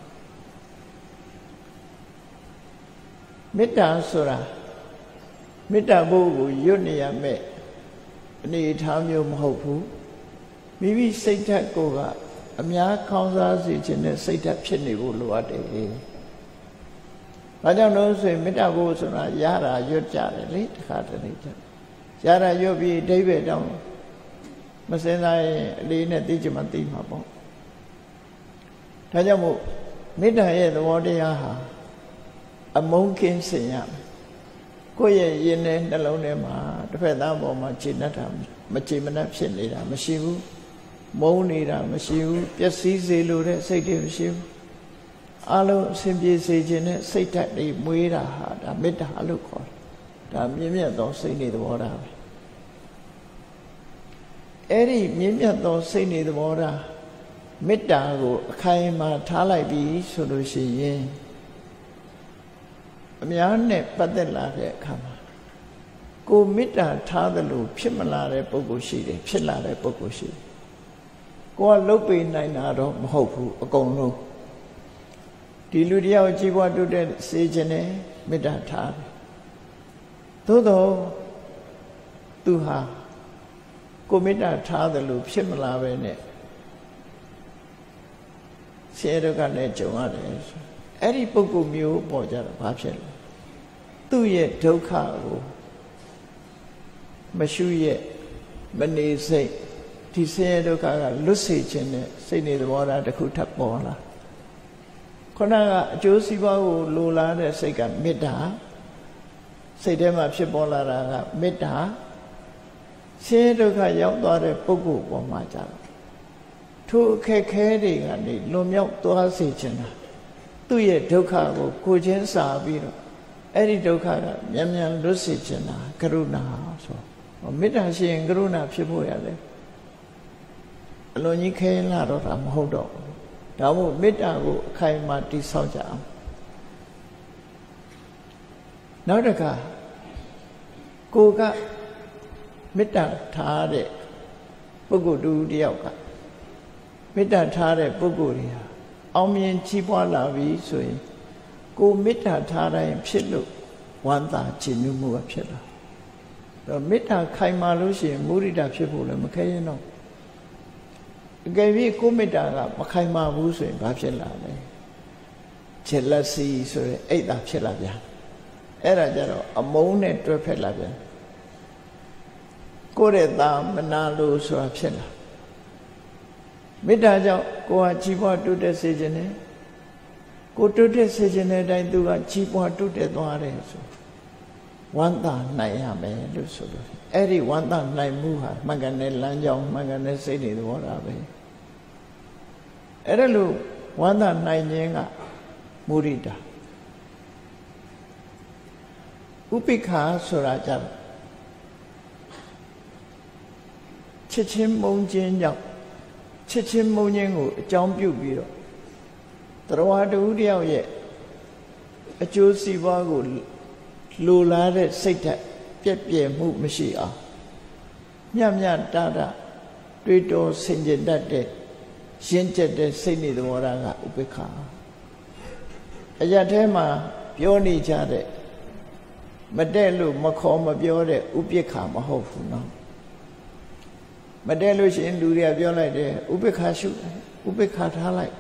မေတ္တာဆိုတာမေတ္တာဘုရားကိုရွတ်နေရမယ်အနေထားမျိုးမဟုတ်ဘူးမိမိစိတ်ဓာတ်ကိုကအများခေါင်းစားစေခြင်းနဲ့စိတ်ဓာတ်ဖြစ်နေဖို့လိုအပ်တယ်။ဘာကြောင့်လို့ဆိုရင်မေတ္တာဘုရားဆိုတာရတာရွတ်ကြတယ်လေတခါတလေကြရတာရွတ်ပြီးအဓိပ္ပာယ်တောင်းမစင်စားရင်အလေးနဲ့သိချင်မှသိမှာပေါ့။ဒါကြောင့်မို့မေတ္တာရဲ့သဘောတရားဟာအမုန်းကင်းစင်ရမယ်ကိုယ့်ရဲ့ရင်ထဲနှလုံးထဲမှာတစ်ဖက်သားပေါ်မှာခြေနှက်တာမခြေမနှက်ဖြစ်နေတာမရှိဘူးမုန်းနေတာမရှိဘူးပျက်စီးစေလိုတဲ့စိတ်တွေမရှိဘူးအလုံးအစဉ်ပြေစေခြင်းနဲ့စိတ်ဓာတ်တွေမွေးတာဟာဒါမေတ္တာလို့ခေါ်တယ်ဒါမြင့်မြတ်သောစိတ်နေသဘောထားပဲအဲ့ဒီမြင့်မြတ်သောစိတ်နေသဘောထားမေတ္တာကိုအခိုင်အမာထားလိုက်ပြီဆိုလို့ရှိရင်အများနဲ့ပတ်သက်လာတဲ့အခါမှာကိုမေတ္တာထားသလိုဖြစ်မလာတဲ့ပုဂ္ဂိုလ်ရှိတယ်ဖြစ်လာတဲ့ပုဂ္ဂိုလ်ရှိတယ်ကိုကလုတ်ပေးနိုင်တာတော့မဟုတ်ဘူးအကုန်လုံးဒီလူတယောက်ကြီးပွားတိုးတက်စေခြင်းနဲ့မေတ္တာထားတယ်သို့တော့သူဟာကိုမေတ္တာထားသလိုဖြစ်မလာပဲနဲ့ဆင်းရဲဒုက္ခနဲ့ကြုံရတယ်အဲ့ဒီပုဂ္ဂိုလ်မျိုးပေါ်ကြတော့ဘာဖြစ်လဲသူ့ရဲ့ဒုက္ခကိုမရှုရဲ့မနေစိတ်ဒီဆင်းရဲဒုက္ခကလွတ်စေခြင်းနဲ့စိတ်နေသဘောထားတစ်ခုထပ်ပေါ်လာခုနကအကျိုးစီးပွားကိုလိုလားတဲ့စိတ်ကမေတ္တာစိတ်ထဲမှာဖြစ်ပေါ်လာတာကမေတ္တာဆင်းရဲဒုက္ခရောက်သွားတဲ့ပုဂ္ဂိုလ်ပေါ်မှာကြတော့ထိုအခက်ခဲတွေကနေလွန်မြောက်သွားစေခြင်းတာသူ့ရဲ့ဒုက္ခကိုကိုချင်းစာပြီးတော့အဲ့ဒီဒုက္ခကမြန်မြန်လွတ်စေခြင်းတာကရုဏာဆိုမေတ္တာရှိရင်ကရုဏာဖြစ်ဖို့ရတယ်အလွန်ကြီးခဲလာတော့တာမဟုတ်တော့ဒါမို့မေတ္တာကိုအခိုင်အမာတည်ဆောက်ကြအောင်နောက်တစ်ခါကိုကမေတ္တာထားတဲ့ပုဂ္ဂိုလ်တူတယောက်ကမေတ္တာထားတဲ့ပုဂ္ဂိုလ်တွေဟာအောင်မြင်ကြီးပွားလာပြီဆိုရင်ကိုမေတ္တာထားတိုင်းဖြစ်လို့ဝမ်းသာခြင်းမှုကဖြစ်လာတော့မေတ္တာခိုင်မာလို့ရှိရင်မုဒိတာဖြစ်ဖို့လည်းမခဲရင်တော့အကယ်၍ကိုမေတ္တာကမခိုင်မာဘူးဆိုရင်ဘာဖြစ်လာလဲ jealousy ဆိုရင်အိတ်သာဖြစ်လာပြန်အဲ့ဒါကြတော့အမုန်းနဲ့တွဲဖက်လာပြန်ကိုယ့်ရဲ့သားမနာလို့ဆိုတာဖြစ်လာမေတ္တာကြောင့်ကိုယ်ဟာကြီးပွားတိုးတက်စေခြင်းနဲ့ကိုတိုးတက်စေခြင်းတဲ့အတိုင်းသူကကြီးပွားတိုးတက်သွားတယ်ဆိုဝမ်းသာနိုင်ရမယ်လို့ဆိုလို့အဲ့ဒီဝမ်းသာနိုင်မှုဟာမှန်ကန်တဲ့လမ်းကြောင်းမှန်ကန်တဲ့စိတ်တွေသဘောထားပဲအဲ့ဒါလို့ဝမ်းသာနိုင်ခြင်းကမုဒိတာဥပိ္ပခာဆိုတာကြတော့ချစ်ချင်းမုန်းခြင်းကြောင့်ချစ်ချင်းမုန်းခြင်းကိုအကြောင်းပြုပြီးတော့တရားတူတယောက်ရဲ့အကျိုးစီးပွားကိုလိုလားတဲ့စိတ်ဓာတ်ပြည့်ပြည့်မှုမရှိအောင်မျှမျှတတတွေးတောဆင်ခြင်တတ်တဲ့ရှင်းကျက်တဲ့စိတ်နေသဘောထားကဥပိ္ပခာအရာထဲမှာပြောနေကြတဲ့မတဲ့လို့မခေါ်မပြောတဲ့ဥပိ္ပခာမဟုတ်ဘူးနော်မတဲ့လို့ရှိရင်လူတွေကပြောလိုက်တယ်ဥပိ္ပခာရှုဥပိ္ပခာထားလိုက်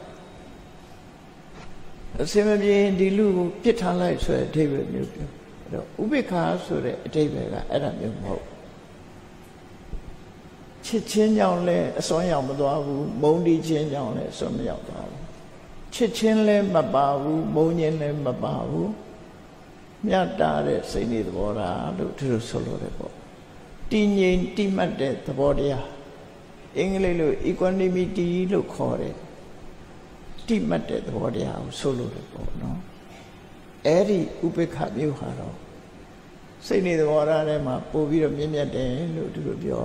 အစင်မပြေဒီလူကိုပြစ်ထားလိုက်ဆိုတဲ့အဓိပ္ပာယ်မျိုးပြောအဲ့တော့ဥပိ္ပခာဆိုတဲ့အဓိပ္ပာယ်ကအဲ့ဒါမျိုးမဟုတ်ချစ်ချင်းကြောင့်လည်းအစွမ်းရောက်မသွားဘူးမုန်းတီးချင်းကြောင့်လည်းအစွမ်းမရောက်သွားဘူးချစ်ချင်းလည်းမပါဘူးမုန်းခြင်းလည်းမပါဘူးမြတ်တာတဲ့စိတ်နေသဘောထားလို့သူတို့ဆိုလို့တယ်ပေါ့တည်ငြိမ်တိမှတ်တဲ့သဘောတရားအင်္ဂလိပ်လို equanimity လို့ခေါ်တယ်တိမှတ်တဲ့သဘောတရားကိုဆိုလို့တယ်ပေါ့နော်အဲ့ဒီဥပိ္ပခမျိုးဟာတော့စိတ်နေသဘောထားထဲမှာပို့ပြီးတော့မြင့်မြတ်တယ်လို့သူတို့ပြော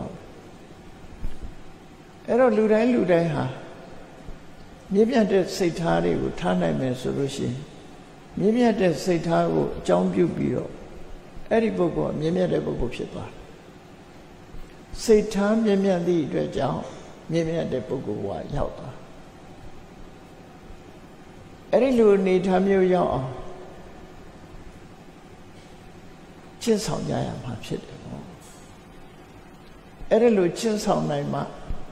အဲ့တော့လူတိုင်းဟာမြင့်မြတ်တဲ့စိတ်ထားတွေကိုထားနိုင်မယ်ဆိုလို့ရှိရင်မြင့်မြတ်တဲ့စိတ်ထားကိုအကြောင်းပြုပြီးတော့အဲ့ဒီပုဂ္ဂိုလ်ကမြင့်မြတ်တဲ့ပုဂ္ဂိုလ်ဖြစ်သွားတယ်စိတ်ထားမြင့်မြတ်သည့်အတွက်ကြောင့်မြင့်မြတ်တဲ့ပုဂ္ဂိုလ်ကရောက်သွားအဲ့ဒီလိုအနေထားမျိုးရောက်အောင်ကျင့်ဆောင်ကြရမှာဖြစ်တယ်ပေါ့အဲ့ဒီလိုကျင့်ဆောင်နိုင်မှ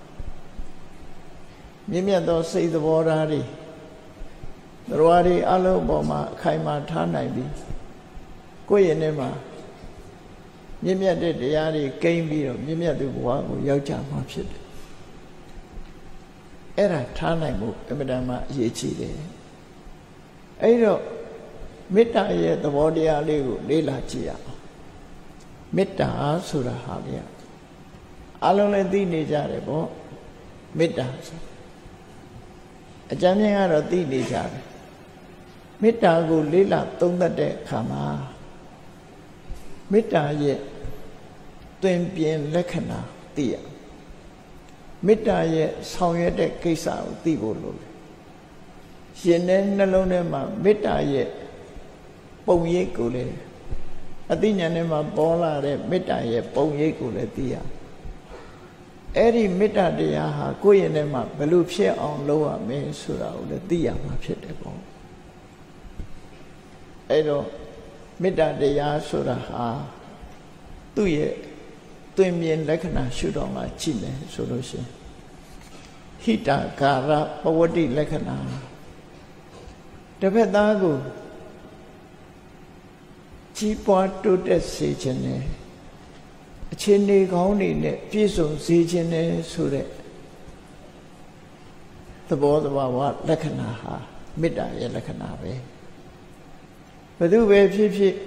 မြင့်မြတ်သောစိတ်သဘောထားတွေတရားတွေအလုံးပေါ်မှာအခိုင်အမာထားနိုင်ပြီကိုယ့်ရဲ့ထဲမှာမြင့်မြတ်တဲ့တရားတွေကိန်းပြီးတော့မြင့်မြတ်တဲ့ဘဝကိုရောက်ကြမှာဖြစ်တယ်အဲ့ဒါထားနိုင်မှုအမှန်တမ်းအရေးကြီးတယ်အဲ့တော့မေတ္တာရဲ့သဘောတရားလေးကိုလေ့လာကြည့်ရအောင်မေတ္တာဆိုတာဟာဗျာအလုံးလည်းသိနေကြတယ်ပေါ့မေတ္တာဆိုအကျဉ်းချင်းကတော့သိနေကြတယ်မေတ္တာကိုလေ့လာသုံးသပ်တဲ့အခါမှာမေတ္တာရဲ့သွင်ပြင်လက္ခဏာသိရမေတ္တာရဲ့ဆောင်ရွက်တဲ့ကိစ္စကိုသိဖို့လိုတယ်ရှင်တဲ့နှလုံးထဲမှာမေတ္တာရဲ့ပုံရိပ်ကိုလည်းအသိဉာဏ်ထဲမှာပေါ်လာတဲ့မေတ္တာရဲ့ပုံရိပ်ကိုလည်းသိရအဲ့ဒီမေတ္တာတရားဟာကိုယ့်ရဲ့ထဲမှာဘယ်လိုဖြစ်အောင်လုပ်ရမလဲဆိုတာကိုလည်းသိရမှာဖြစ်တယ်ပေါ့အဲ့တော့မေတ္တာတရားဆိုတာဟာသူ့ရဲ့သွင်မြင်လက္ခဏာရှုတော့မှကြည့်မယ်ဆိုလို့ရှိရင်ဟိတကာရပဝတ္တိလက္ခဏာတစ်ဖက်သားကိုကြီးပွားတိုးတက်စေခြင်းနဲ့အခြေအနေကောင်းတွေနဲ့ပြည့်စုံစေခြင်းနဲ့ဆိုတဲ့သဘောတဘာဝလက္ခဏာဟာမေတ္တာရဲ့လက္ခဏာပဲဘယ်သူပဲဖြစ်ဖြစ်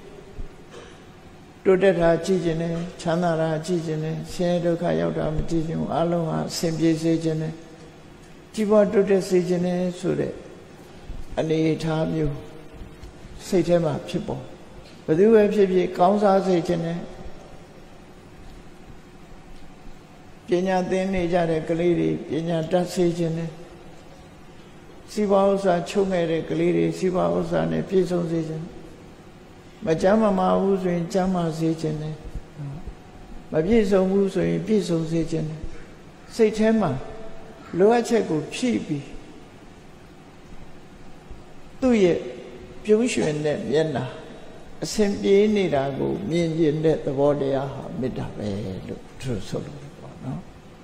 တိုးတက်တာကြည့်ခြင်းနဲ့ချမ်းသာတာကြည့်ခြင်းနဲ့ဆင်းရဲဒုက္ခရောက်တာမကြည့်ခြင်းအလုံးဟာအစဉ်ပြေစေခြင်းနဲ့ကြီးပွားတိုးတက်စေခြင်းနဲ့ဆိုတဲ့အနေအထားမျိုးစိတ်ထဲမှာဖြစ်ပေါ်ဘယ်သူပဲဖြစ်ဖြစ်ကောင်းစားစေခြင်းနဲ့ပညာသင်နေကြတဲ့ကလေးတွေပညာတတ်စေခြင်းနဲ့စီးပွားဥစ္စာချုပ်ငယ်တဲ့ကလေးတွေစီးပွားဥစ္စာနဲ့ပြည့်စုံစေခြင်းမကျမ်းမာဘူးဆိုရင်ကျမ်းမာစေခြင်းနဲ့မပြည့်စုံဘူးဆိုရင်ပြည့်စုံစေခြင်းနဲ့စိတ်ထဲမှာလိုအပ်ချက်ကိုဖြည့်ပြီးသူ့ရဲ့ပြုံးရွှင်တဲ့မျက်နှာအစဉ်ပြေးနေတာကိုမြင်ကျင်တဲ့သဘောတရားဟာမေတ္တာပဲလို့သူဆိုလို့ပေါ့နော်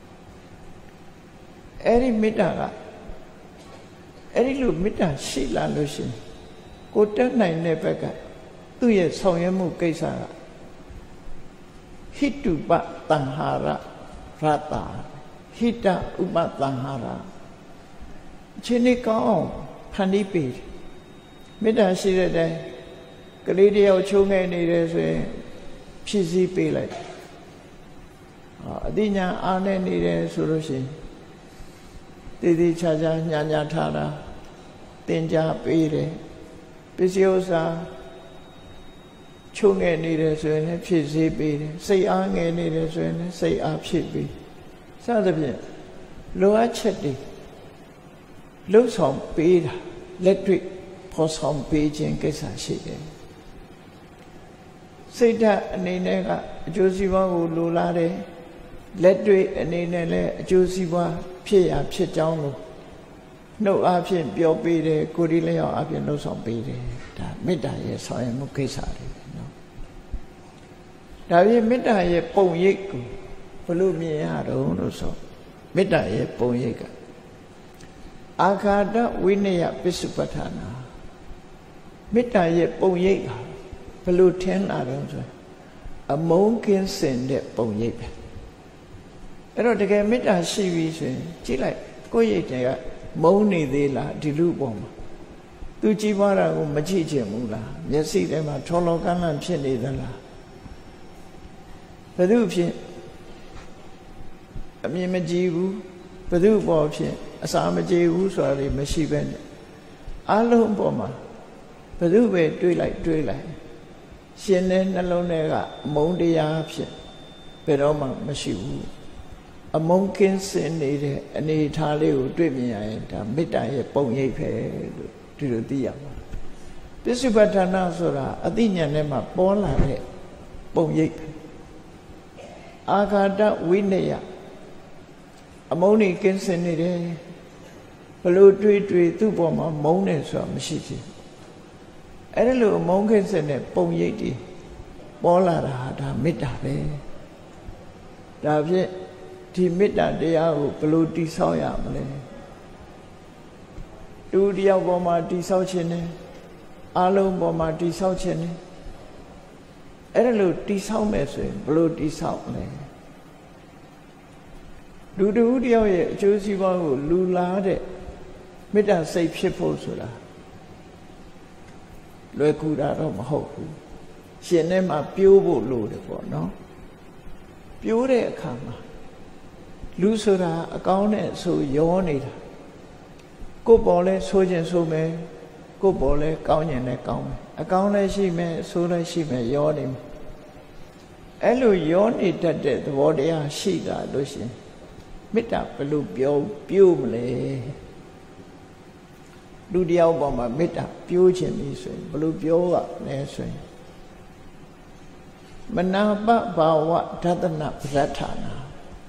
အဲ့ဒီမေတ္တာကအဲ့ဒီလိုမေတ္တာရှိလာလို့ရှိရင်ကိုတက်နိုင်တဲ့ဘက်ကသူ့ရဲ့ဆောင်ရွက်မှုကိစ္စကဟိတုပတံဟာရရတဟိတဥပတံဟာရချင်းနေကောင်းဖန်တီးပေးမေတ္တာရှိတဲ့တိုင်ကလေးတယောက်ချုံငယ်နေတယ်ဆိုရင်ဖြည့်ဆည်းပေးလိုက်အသိဉာဏ်အားနဲ့နေတယ်ဆိုလို့ရှိရင်တည်တည်ချာချာညာညာထားတာသင်ကြားပေးတယ်ပစ္စည်းဥစ္စာချိုးငယ်နေတယ်ဆိုရင်လည်းဖြည့်ဆည်းပေးတယ်စိတ်အားငယ်နေတယ်ဆိုရင်လည်းစိတ်အားဖြည့်ပေးစသဖြင့်လိုအပ်ချက်တွေလှုပ်ဆောင်ပေးတာလက်တွေ့ဖော်ဆောင်ပေးခြင်းကိစ္စရှိတယ်စိတ်ဓာတ်အနေနဲ့ကအကျိုးစီးပွားကိုလိုလားတယ်လက်တွေ့အနေနဲ့လည်းအကျိုးစီးပွားဖြစ်ရဖြစ်ကြောင်းလို့နှုတ်အားဖြင့်ပြောပေးတယ်ကိုယ်ဒီလျောက်အားဖြင့်လှုပ်ဆောင်ပေးတယ်ဒါမေတ္တာရဲ့ဆောင်ရွက်မှုကိစ္စတွေနော်ဒါပြင်မေတ္တာရဲ့ပုံရိပ်ကိုဘယ်လိုမြင်ရတော့လို့ဆိုမေတ္တာရဲ့ပုံရိပ်ကအာဃာတဝိနည်းပစ္စုပ္ပတ္ထာနာမေတ္တာရဲ့ပုံရိပ်ဟာဘယ်လိုထင်လာတော့ဆိုအမုန်းကင်းစင်တဲ့ပုံရိပ်ပဲအဲ့တော့တကယ်မေတ္တာရှိပြီဆိုရင်ကြည့်လိုက်ကိုယ့်ရိပ်တွေကမုန်းနေသေးလားဒီလူပေါ်မှာသူကြည်ပွားတာကိုမကြည့်ချင်ဘူးလားမျက်စိထဲမှာထော်လောကန့်လန့်ဖြစ်နေသလားဘယ်သူဖြစ်အမြင်မကြည့်ဘူးဘယ်သူပေါ်ဖြစ်အစာမကြည့်ဘူးဆိုတာတွေမရှိပဲနဲ့အလုံးပေါ်မှာဘယ်သူပဲတွေးလိုက်ရှင်တဲ့နှလုံးထဲကအမုန်းတရားဖြစ်ဘယ်တော့မှမရှိဘူးအမုန်းကင်းစင်နေတဲ့အနေအထားလေးကိုတွေ့မြင်ရရင်ဒါမေတ္တာရဲ့ပုံရိပ်ပဲလို့ဒီလိုသိရမှာပစ္စုပ္ပတ္ထနာဆိုတာအသိဉာဏ်ထဲမှာပေါ်လာတဲ့ပုံရိပ်အာဃာတဝိနည်းအမုန်းနေကင်းစင်နေတယ်ဘလို့တွေ့သူ့ပေါ်မှာမုန်းတယ်ဆိုတာမရှိဘူးအဲ့ဒါလို့အမုန်းကင်းစင်တဲ့ပုံရိပ်တွေပေါ်လာတာဒါမေတ္တာပဲဒါဖြင့်ဒီမေတ္တာတရားကိုဘလို့တိဆောက်ရမလဲတူတယောက်ပေါ်မှာတိဆောက်ခြင်းနဲ့အလုံးပေါ်မှာတိဆောက်ခြင်းနဲ့အဲ့ဒါလို့တိဆောက်မယ်ဆိုရင်ဘလို့တိဆောက်လဲလူတူတယောက်ရဲ့အကျိုးစီးပွားကိုလူလားတဲ့မေတ္တာစိတ်ဖြစ်ဖို့ဆိုတာလွယ်ကူတာတော့မဟုတ်ဘူးရှင်ထဲမှာပြိုးဖို့လိုတယ်ပေါ့နော်ပြိုးတဲ့အခါမှာလူဆိုတာအကောင်းနဲ့ဆိုရောနေတာကိုယ်ပေါ်လဲဆိုခြင်းဆိုမယ်ကိုယ်ပေါ်လဲကောင်းခြင်းနဲ့ကောင်းမယ်အကောင်းလည်းရှိမယ်ဆိုလည်းရှိမယ်ရောနေမယ်အဲ့လိုရောနေတတ်တဲ့သဘောတရားရှိတာလို့ရှင်မေတ္တာဘယ်လိုပြိုးမလဲလူတယောက်ပေါ်မှာမေတ္တာပြိုးခြင်းပြီဆိုရင်ဘယ်လိုပြောရလဲဆိုရင်မနာပဘာဝဒသနပရဌာနာ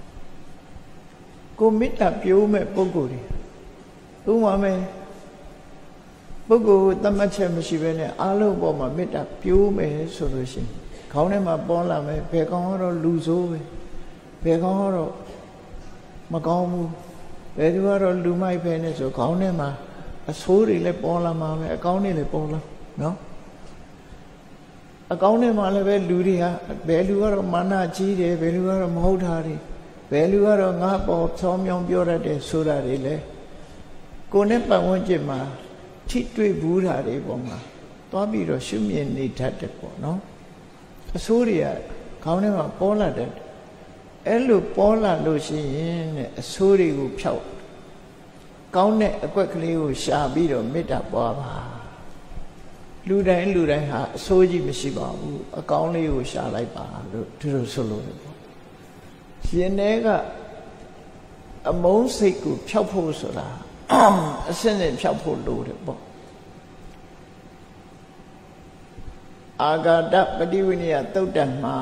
ကိုမေတ္တာပြိုးမဲ့ပုဂ္ဂိုလ်တွေဥပမာမယ်ပုဂ္ဂိုလ်သတ်မှတ်ချက်မရှိဘဲနဲ့အားလုံးပေါ်မှာမေတ္တာပြိုးမယ်ဆိုလို့ရှိရင်ခေါင်းထဲမှာပေါ်လာမယ်ဘယ်ကောင်ကတော့လူဆိုးပဲဘယ်ကောင်ကတော့မကောင်းဘူးဘယ်သူကတော့လူမိုက်ပဲနဲ့ဆိုခေါင်းထဲမှာအဆိုးတွေလည်းပေါ်လာမှာပဲအကောင်းတွေလည်းပေါ်လာနော်အကောင်းတွေမှာလည်းပဲလူတွေကဘယ်လူကတော့မာနကြီးတယ်ဘယ်လူကတော့မဟုတ်တာတွေဘယ်လူကတော့ငါပေါ်ချောင်းမြောင်းပြောတတ်တယ်ဆိုတာတွေလည်းကိုယ်နဲ့ပတ်ဝန်းကျင်မှာထိတွေ့ဘူးတာတွေပေါ်မှာသွားပြီးတော့ရှုမြင်နေတတ်တယ်ပေါ့နော်အဆိုးတွေကခေါင်းထဲမှာပေါ်လာတယ်အဲ့လိုပေါ်လာလို့ရှိရင်တဲ့အဆိုးတွေကိုဖျောက်ကောင်းတဲ့အကွက်ကလေးကိုရှာပြီးတော့မေတ္တာပွားပါလူတိုင်းဟာအဆိုးကြီးမရှိပါဘူးအကောင်းလေးကိုရှာလိုက်ပါလို့ဒီလိုဆိုလို့တယ်ပေါ့ရှင်ထဲကအမုန်းစိတ်ကိုဖျောက်ဖို့ဆိုတာအစင်းနဲ့ဖျောက်ဖို့လိုတယ်ပေါ့အာဃာတပฏิဝိနည်းသုတ်တံမှာ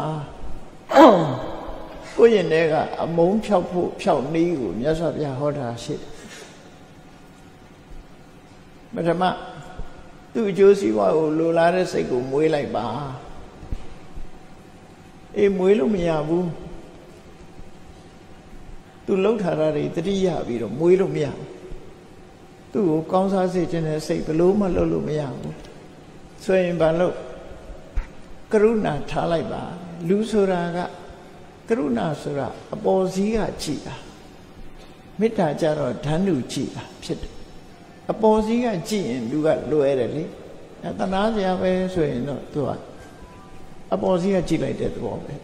ကိုယ့်ရင်ထဲကအမုန်းဖျောက်ဖို့ဖျောက်နည်းကိုမြတ်စွာဘုရားဟောတာရှိတယ်ပထမသူ့အကျိုးစီးပွားကိုလိုလားတဲ့စိတ်ကိုမွေးလိုက်ပါအေးမွေးလို့မရဘူးသူလှုပ်ထားတာတွေတတိယပြီးတော့မွေးလို့မရဘူးသူ့ကိုကောင်းစားစေခြင်းနဲ့စိတ်ဘလို့မှလှုပ်လို့မရဘူးဆိုရင်ဘာလို့ကရုဏာထားလိုက်ပါလူဆိုတာကကရုဏာဆိုတာအပေါ်စီးကကြည်တာမေတ္တာကြတော့ဓာတ်နုကြည်တာဖြစ်တယ်အပေါ်စီးကကြည်ရင်လူကလွယ်တယ်လေတနာစရာပဲဆိုရင်တော့သူကအပေါ်စီးကကြည်လိုက်တဲ့သဘောပဲ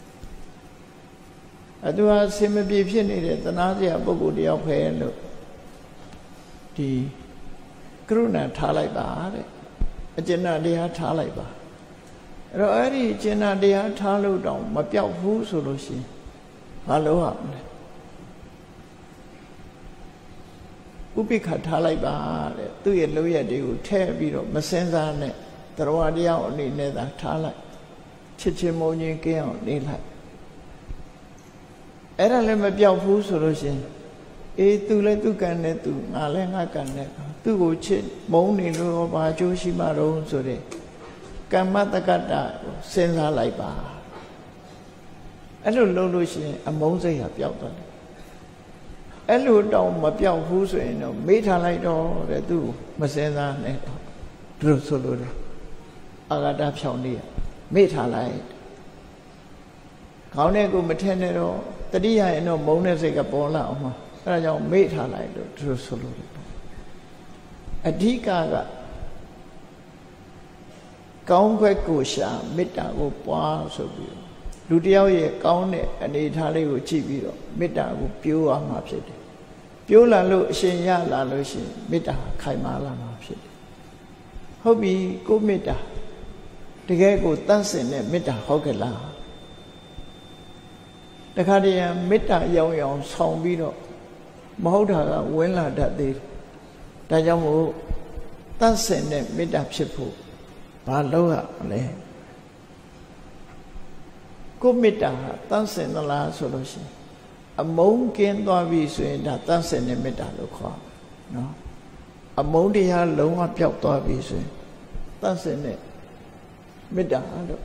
သူကဆင်မပြေဖြစ်နေတဲ့တနာစရာပုဂ္ဂိုလ်တယောက်ပဲလို့ဒီကရုဏာထားလိုက်ပါတဲ့အကျဉ်းတရားထားလိုက်ပါ rồi ấy thì trên là đi tha lưu động mà biểu phú số lo xin mà lâu hả Upikha tha lại bà tu yên lâu ya đi theo bị rồi mà sinh ra này tao đi ao đi này ta tha lại chết mồ như kia đi lại ấy là mà biểu phú số lo xin tu lấy tu cần này tu ngã lấy ngã cần này tu có chết mong này rồi bà chú sĩ mà rồi rồi đấy cảm mắt ta đã sinh ra lại bà ấy lúc lâu lâu xin mong gì hợp biểu thôi ấy lúc đầu mà biểu phú rồi nó mấy thằng lại đó để tu mà sinh ra này rồi rồi rồi aga đã biểu đi mấy thằng lạiเขาเนี่ยกูมาเทนเนี่ยတော့တတိယရင်တော့မုန်းတဲ့စိတ်ကပေါ်လာအောင်မှာအဲဒါကြောင့်မေ့ထားလိုက်လို့သူဆိုလို့အဓိကကောင်းခွက်ကိုရှာမေတ္တာကိုပွားဆိုပြီးလူတယောက်ရဲ့ကောင်းတဲ့အနေအထားလေးကိုကြည့်ပြီးတော့မေတ္တာကိုပြိုးအောင်မှာဖြစ်တယ်ပြိုးလာလို့အရှင်ရလာလို့ရှိရင်မေတ္တာခိုင်မာလာမှာဖြစ်တယ်ဟုတ်ပြီကိုမေတ္တာတကယ်ကိုတန့်စင်တဲ့မေတ္တာဟုတ်ကဲ့လားတခါတည်းမေတ္တာရောင်ရောင်ဆောင်ပြီးတော့မဟုတ်တာကဝင်လာတတ်သေးတယ်ဒါကြောင့်မို့တန့်စင်တဲ့မေတ္တာဖြစ်ဖို့ဘာလုပ်ရမလဲကိုမေတ္တာတန့်စင်သလားဆိုလို့ရှိရင်အမုန်းကင်းသွားပြီဆိုရင်ဒါတန့်စင်တဲ့မေတ္တာလို့ခေါ်နော်အမုန်းတရားလုံးဝပျောက်သွားပြီဆိုရင်တန့်စင်တဲ့မေတ္တာလို့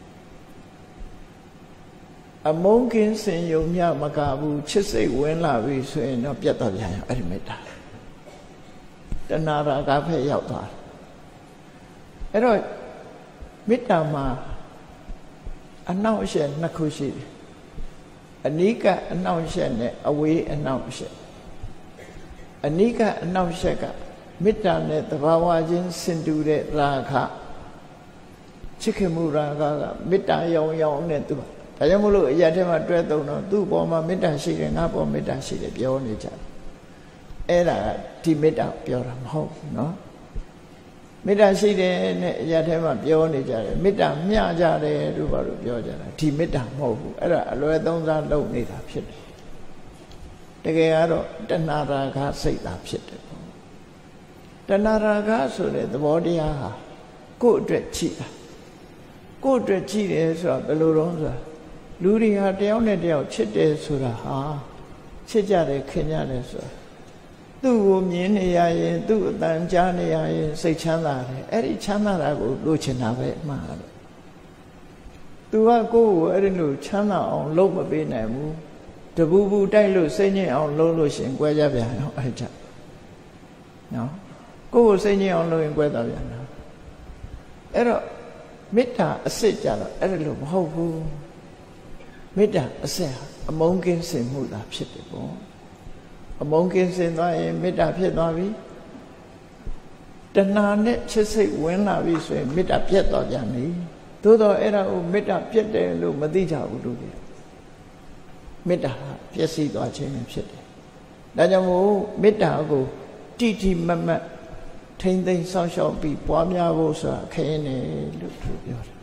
အမုန်းကင်းစင်ယုံမြမကဘူးချစ်စိတ်ဝင်လာပြီဆိုရင်တော့ပြတ်သွားပြန်ရောအဲ့ဒီမေတ္တာတဏှာရာဂဖက်ရောက်သွားတယ်အဲ့တော့မေတ္တာမှာအနှောင့်အယှက်နှစ်ခုရှိတယ်အနိကအနှောင့်အယှက်နဲ့အဝေးအနှောင့်အယှက်အနိကအနှောင့်အယှက်ကမေတ္တာနဲ့သဘာဝချင်းဆင်တူတဲ့ရာဂချစ်ခင်မှုရာဂကမေတ္တာရောင်ရောင်နဲ့သူဒါကြောင့်မလို့အရာထဲမှာတွဲသုံးတော့သူ့ပေါ်မှာမေတ္တာရှိတယ်ငါပေါ်မေတ္တာရှိတယ်ပြောနေကြတယ်အဲ့ဒါကဒီမေတ္တာပြောတာမဟုတ်ဘူးเนาะမေတ္တာရှိတယ်နဲ့အရာထဲမှာပြောနေကြတယ်မေတ္တာမျှကြတယ်လို့ဘာလို့ပြောကြတာဒီမေတ္တာမဟုတ်ဘူးအဲ့ဒါအလွယ်သုံးစားလုပ်နေတာဖြစ်တယ်တကယ်ကတော့တဏှာရာဂစိတ်သာဖြစ်တယ်ပေါ့တဏှာရာဂဆိုတဲ့သဘောတရားဟာကိုယ့်အတွက်ကြည့်တာကိုယ့်အတွက်ကြည့်တယ်ဆိုတာဘယ်လိုတော့ဆိုတာလူတွေဟာတယောက်နဲ့တယောက်ချစ်တယ်ဆိုတာဟာချစ်ကြတယ်ခင်ကြတယ်ဆိုတာသူ့ကိုမြင်နေရရင်သူ့အတန်ကြားနေရရင်စိတ်ချမ်းသာတယ်အဲ့ဒီချမ်းသာတာကိုလိုချင်တာပဲအမှန်တော့သူကကိုယ့်ကိုအဲ့ဒီလိုချမ်းသာအောင်လုပ်မပေးနိုင်ဘူးတပူပူတိုက်လို့စိတ်ငြိမ်အောင်လုပ်လို့ရှင်ကွဲကြပြန်အောင်အဲ့ဒါနော်ကိုယ့်ကိုစိတ်ငြိမ်အောင်လုပ်ရင်ကွဲသွားပြန်တာအဲ့တော့မေတ္တာအစစ်ကြတော့အဲ့ဒါလို့မဟုတ်ဘူးမေတ္တာအစစ်ဟာအမုန်းကင်းစင်မှုသာဖြစ်တယ်ပေါ့အမုန်းကင်းစင်သွားရင်မေတ္တာဖြစ်သွားပြီတဏှာနဲ့ချစ်စိတ်ဝင်လာပြီဆိုရင်မေတ္တာပြတ်သွားပြန်ပြီသို့တော့အဲ့ဒါကိုမေတ္တာပြတ်တယ်လို့မသိကြဘူးလူတွေမေတ္တာပျက်စီးသွားခြင်းပဲဖြစ်တယ်ဒါကြောင့်မို့မေတ္တာကိုတိတိမတ်မတ်ထိမ့်သိမ်းဆောက်ရှောက်ပြီးပွားများဖို့ဆိုတာခရင်တယ်လို့သူပြောတယ်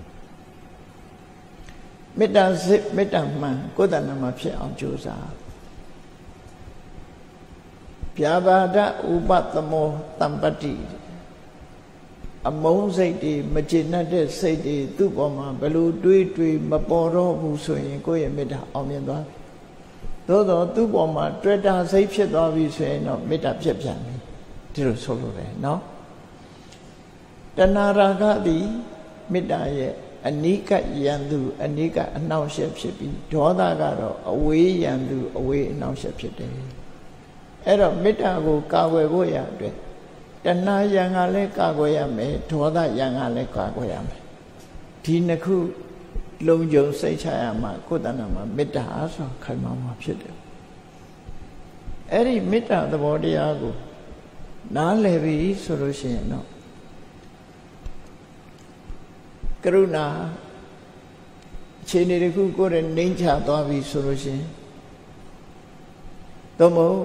မေတ္တာစစ်မေတ္တာမှန်ကိုယ်တဏ္ဍာမှာဖြစ်အောင်ကြိုးစားဗျာပါဒဥပသမောတမ္ပတ္တိအမုန်းစိတ်တွေမကျေနပ်တဲ့စိတ်တွေသူ့ပေါ်မှာဘယ်လိုတွေးတွေးမပေါ်တော့ဘူးဆိုရင်ကိုယ့်ရဲ့မေတ္တာအောင်မြင်သွားပြီသို့တော့သူ့ပေါ်မှာတွေ့တာစိတ်ဖြစ်သွားပြီဆိုရင်တော့မေတ္တာပြတ်ပြန်ပြီဒီလိုဆိုလို့ပဲเนาะတဏှာရာဂသည်မေတ္တာရဲ့အနိကယံသူအနိကအနှောင့်အယှက်ဖြစ်ပြီးဒေါသကတော့အဝေးယံသူအဝေးအနှောင့်အယှက်ဖြစ်တယ်အဲ့တော့မေတ္တာကိုကာကွယ်ဖို့ရအတွက်တဏှာယံကလည်းကာကွယ်ရမယ်ဒေါသယံကလည်းကာကွယ်ရမယ်ဒီနှစ်ခုလုံခြုံစိတ်ချရမှာကိုယ်တဏ္ဍာမှာမေတ္တာဆိုခိုင်မာမှာဖြစ်တယ်အဲ့ဒီမေတ္တာသဘောတရားကိုနားလည်ပြီဆိုလို့ရှိရင်တော့ကရုဏာအခြေအနေတစ်ခုကိုယ်နဲ့နှိမ့်ချသွားပြီဆိုလို့ရှိရင်သို့မဟုတ်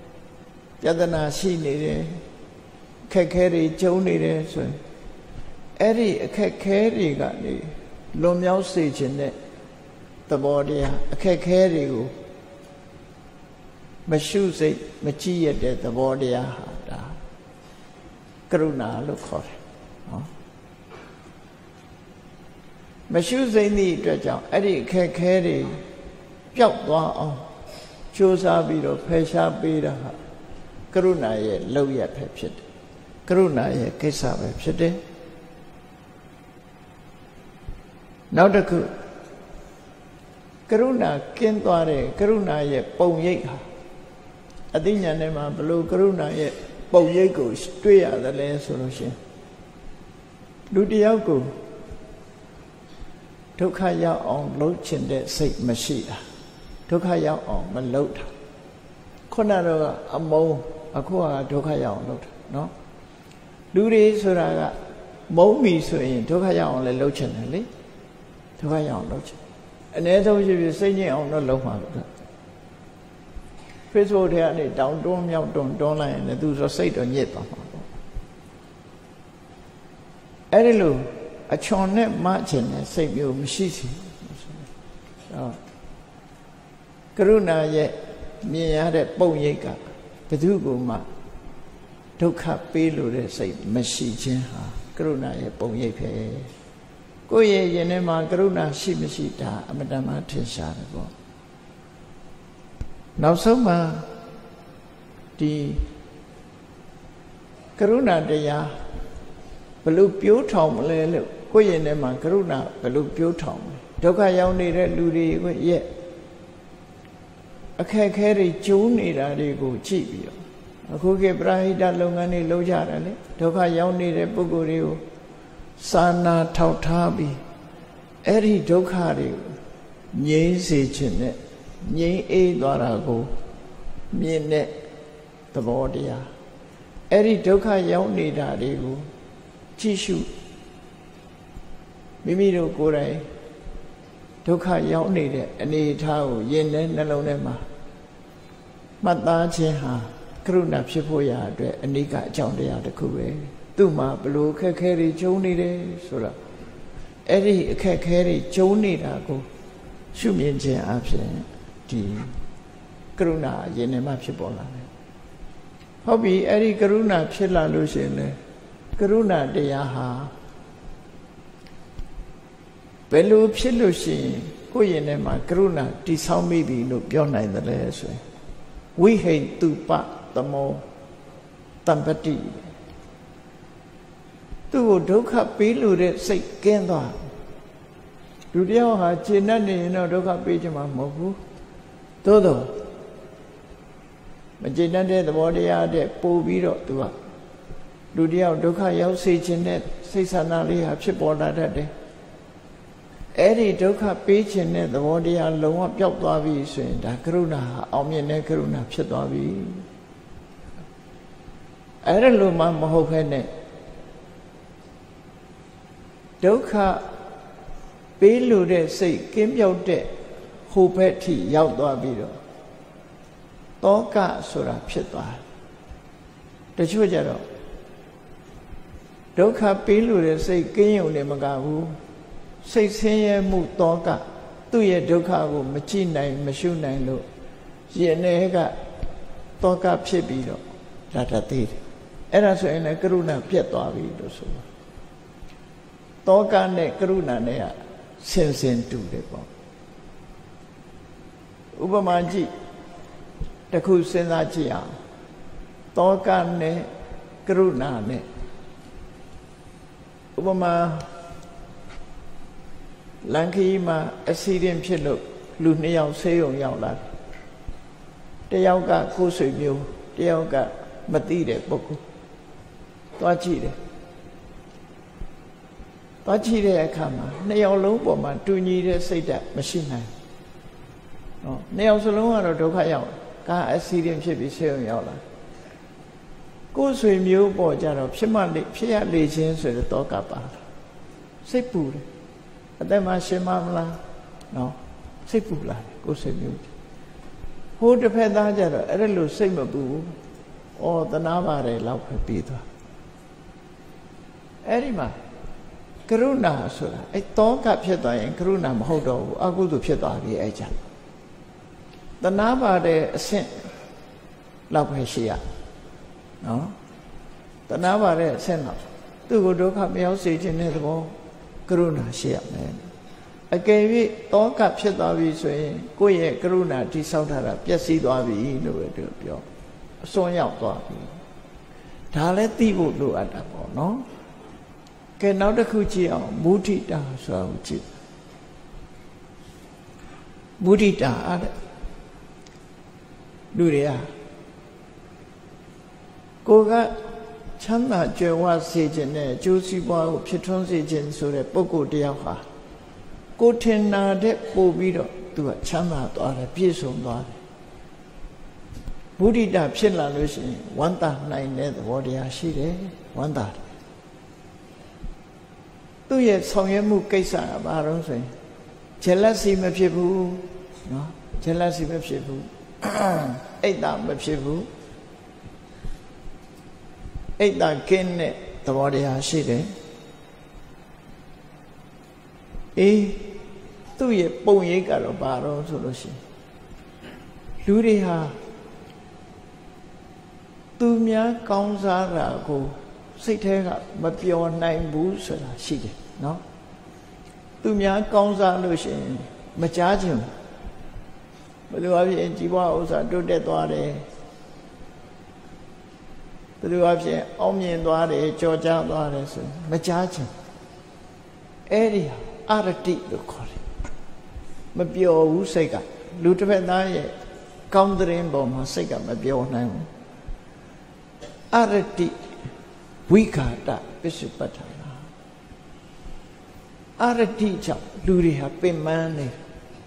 ပြဿနာရှိနေတယ်ခက်ခဲတွေကြုံနေတယ်ဆိုရင်အဲ့ဒီအခက်ခဲတွေကနေလွန်မြောက်စေခြင်းနဲ့သဘောတရားအခက်ခဲတွေကိုမရှုစိတ်မကြည့်ရတဲ့သဘောတရားဟာဒါကရုဏာလို့ခေါ်တယ်နော်မရှုစိတ်သည့်အတွက်ကြောင့်အဲ့ဒီအခက်ခဲတွေပျောက်သွားအောင်ကြိုးစားပြီးတော့ဖယ်ရှားပေးတာဟာကရုဏာရဲ့လုပ်ရပဲဖြစ်တယ်ကရုဏာရဲ့ကိစ္စပဲဖြစ်တယ်နောက်တစ်ခုကရုဏာကင်းသွားတဲ့ကရုဏာရဲ့ပုံရိပ်ဟာအသိဉာဏ်ထဲမှာဘလို့ကရုဏာရဲ့ပုံရိပ်ကိုတွေ့ရတယ်လဲဆိုလို့ရှိရင်လူတစ်ယောက်ကိုဒုက္ခရောက်အောင်လုပ်ချင်တဲ့စိတ်မရှိတာဒုက္ခရောက်အောင်မလုပ်တာခုနတော့အမုန်းအခုကဒုက္ခရောက်အောင်လုပ်တာနော်လူတွေဆိုတာကမုန်းပြီဆိုရင်ဒုက္ခရောက်အောင်လည်းလုပ်ချင်တယ်လေဒုက္ခရောက်အောင်လုပ်ချင်အ ਨੇ ဆုံးရှိပြီးစိတ်ညစ်အောင်တော့လုပ်မှာလို့ Facebook ထဲကနေတောင်းတွန်းမြောက်တွန်းလိုက်ရင်လည်းသူဆိုစိတ်တော့ညစ်သွားမှာပေါ့အဲ့ဒီလိုအချွန်နဲ့မချင်တဲ့စိတ်မျိုးမရှိစီတော့ကရုဏာရဲ့မြင်ရတဲ့ပုံရိပ်ကဘယ်သူ့ကိုမှဒုက္ခပေးလို့တဲ့စိတ်မရှိခြင်းဟာကရုဏာရဲ့ပုံရိပ်ပဲကိုယ့်ရဲ့ရင်ထဲမှာကရုဏာရှိမရှိတာအမတန်မှထင်ရှားတယ်ပေါ့နောက်ဆုံးမှာဒီကရုဏာတရားဘလို့ပြိုးထောင်မလဲလို့ကိုယ့်ရင်ထဲမှာကရုဏာဘလို့ပြိုးထောင်မလဲဒုက္ခရောက်နေတဲ့လူတွေရဲ့အခက်အခဲတွေကျုံနေတာတွေကိုကြည့်ပြီးတော့အခုကပရိဟိတလုပ်ငန်းတွေလုပ်ကြတယ်လေဒုက္ခရောက်နေတဲ့ပုဂ္ဂိုလ်တွေကိုစာနာထောက်ထားပြီးအဲ့ဒီဒုက္ခတွေကိုငြိမ်းစေခြင်းနဲ့ငြိမ်းအေးသွားတာကိုမြင်တဲ့သဘောတရားအဲ့ဒီဒုက္ခရောက်နေတာတွေကိုကြည့်ရှုမိမိတို့ကိုယ်တိုင်ဒုက္ခရောက်နေတဲ့အနေအထားကိုယင်တဲ့နှလုံးထဲမှာမှတ်သားခြင်းဟာကရုဏာဖြစ်ဖို့ရာအတွက်အနိကအကြောင်းတရားတစ်ခုပဲသူ့မှာဘလို့အခက်ခဲတွေကျုံနေတယ်ဆိုတော့အဲ့ဒီအခက်ခဲတွေကျုံနေတာကိုရှုမြင်ခြင်းအပြင်ဒီကရုဏာယင်နေမှဖြစ်ပေါ်လာတယ်ဟုတ်ပြီအဲ့ဒီကရုဏာဖြစ်လာလို့ရှိရင်လေကရုဏာတရားဟာဘယ်လိုဖြစ်လို့ရှိရင်ကိုယ့်ရင်ထဲမှာကရုဏာတည်ဆောက်မိပြီလို့ပြောနိုင်တယ်လဲဆိုရင်ဝိဟိတုပသမောတမ္ပတိသူ့ကိုဒုက္ခပေးလို့တဲ့စိတ်ကင်းသွားလူတယောက်ဟာခြေနဲ့နေရင်တော့ဒုက္ခပေးချင်မှာမဟုတ်ဘူးသို့တော့မခြေနဲ့တဲ့သဘောတရားတဲ့ပို့ပြီးတော့သူကလူတယောက်ဒုက္ခရောက်စေခြင်းနဲ့စိတ်ဆန္ဒလေးဟာဖြစ်ပေါ်လာတတ်တယ်အဲ့ဒီဒုက္ခပေးခြင်းတဲ့သဘောတရားလုံးဝပျောက်သွားပြီဆိုရင်ဒါကရုဏာဟာအောင်မြင်တဲ့ကရုဏာဖြစ်သွားပြီအဲ့ဒါလိုမှမဟုတ်ခဲနဲ့ဒုက္ခပေးလို့တဲ့စိတ်ကင်းပြောက်တဲ့ဟိုဘက်ထိရောက်သွားပြီးတော့တောကဆိုတာဖြစ်သွားတယ်တချို့ကြတော့ဒုက္ခပေးလို့တဲ့စိတ်ကင်းရုံနဲ့မကဘူးစိတ်ဆင်းရဲမှုတောကသူ့ရဲ့ဒုက္ခကိုမကြည့်နိုင်မရှုနိုင်လို့ရင်ထဲကတောကဖြစ်ပြီးတော့လာတတ်သေးတယ်အဲ့ဒါဆိုရင်လည်းကရုဏာပြတ်သွားပြီလို့ဆိုတော့တောကနဲ့ကရုဏာနဲ့ဆင်ဆင်တူတယ်ပေါ့ဥပမာကြည့်တစ်ခုစဉ်းစားကြည့်အောင်တောကနဲ့ကရုဏာနဲ့ဥပမာလန်ခီမှာအက်ဆီဒင့်ဖြစ်လို့လူ2ယောက်ဆေးရုံရောက်လာတယ်တယောက်ကကိုယ်ဆွေမျိုးတယောက်ကမသိတဲ့ပုဂ္ဂိုလ်သွားကြည့်တယ်သွားကြည့်တဲ့အခါမှာ2ယောက်လုံးပေါ်မှာတူညီတဲ့စိတ်ဓာတ်မရှိနိုင်နော်2ယောက်စလုံးကတော့ဒုက္ခရောက်ကားအက်ဆီဒင့်ဖြစ်ပြီးဆေးရုံရောက်လာကိုယ်ဆွေမျိုးပေါ်ကြတော့ဖြစ်ရလေခြင်းဆိုတဲ့တောကပါစိတ်ပူတယ်အသက်မှာရှင်မမလားနော်စိတ်ပူလာတယ်ကိုယ်ဆွေမျိုးဟိုတစ်ဖက်သားကြတော့အဲ့ဒါလို့စိတ်မပူဘူးဩသနာပါတယ်လောက်ပဲပြီးသွားအဲ့ဒီမှာကရုဏာဆိုတာအဲ့တောကဖြစ်သွားရင်ကရုဏာမဟုတ်တော့ဘူးအကုသိုလ်ဖြစ်သွားပြီအဲ့ကြတနာပါတဲ့အဆင့်လောက်ပဲရှိရနော်တနာပါတဲ့အဆင့်လောက်သူ့ကိုဒုက္ခမရောက်စေခြင်းတဲ့သဘောကရုဏာရှိရမယ်အကယ်၍တောကဖြစ်သွားပြီဆိုရင်ကိုယ့်ရဲ့ကရုဏာတိဆောက်ထားတာပျက်စီးသွားပြီလို့ပဲသူပြောအစွန်းရောက်သွားပြီဒါလည်းသိဖို့လိုအပ်တာပေါ့နော်ကဲနောက်တစ်ခုကြည့်အောင်မုဒိတာဆိုတာကိုကြည့်မုဒိတာအဲ့လူတွေကကိုကချမ်းသာကြွယ်ဝစေခြင်းနဲ့အကျိုးစီးပွားကိုဖြစ်ထွန်းစေခြင်းဆိုတဲ့ပုဂ္ဂိုလ်တယောက်ဟာကိုထင်တာတဲ့ပို့ပြီးတော့သူကချမ်းသာသွားတယ်ပြည့်စုံသွားတယ်မုဒိတာဖြစ်လာလို့ရှိရင်ဝမ်းသာနိုင်တဲ့သဘောတရားရှိတယ်ဝမ်းသာတယ်သူ့ရဲ့ဆောင်ရွက်မှုကိစ္စကဘာလို့ဆိုရင် jealousy မဖြစ်ဘူးနော် jealousy မဖြစ်ဘူးအိတ်တာမဖြစ်ဘူးအိတ်တာကင်းတဲ့သဘောတရားရှိတယ်အေးသူ့ရဲ့ပုံရိပ်ကတော့ဘာတော့ဆိုလို့ရှိရင်လူတွေဟာသူများကောင်းစားတာကိုစိတ်ထဲကမပျော်နိုင်ဘူးဆိုတာရှိတယ်နော်သူများကောင်းစားလို့ရှိရင်မကြားချင်ဘယ်လိုအဖြစ်ကြီးပွားဥစ္စာတိုးတက်သွားတယ်ဘယ်လိုအဖြစ်အောင်မြင်သွားတယ်ကြော်ကြားသွားတယ်ဆိုမကြားချင်အဲ့ဒီအရတိလို့ခေါ်တယ်မပျော်ဘူးစိတ်ကလူတစ်ဖက်သားရဲ့ကောင်းတဲ့ရင်ပေါ်မှာစိတ်ကမပျော်နိုင်ဘူးအရတိဝိခာတပစ္စုပ္ပတ္ထနာအရတိကြောင့်လူတွေဟာပင်ပန်းနေ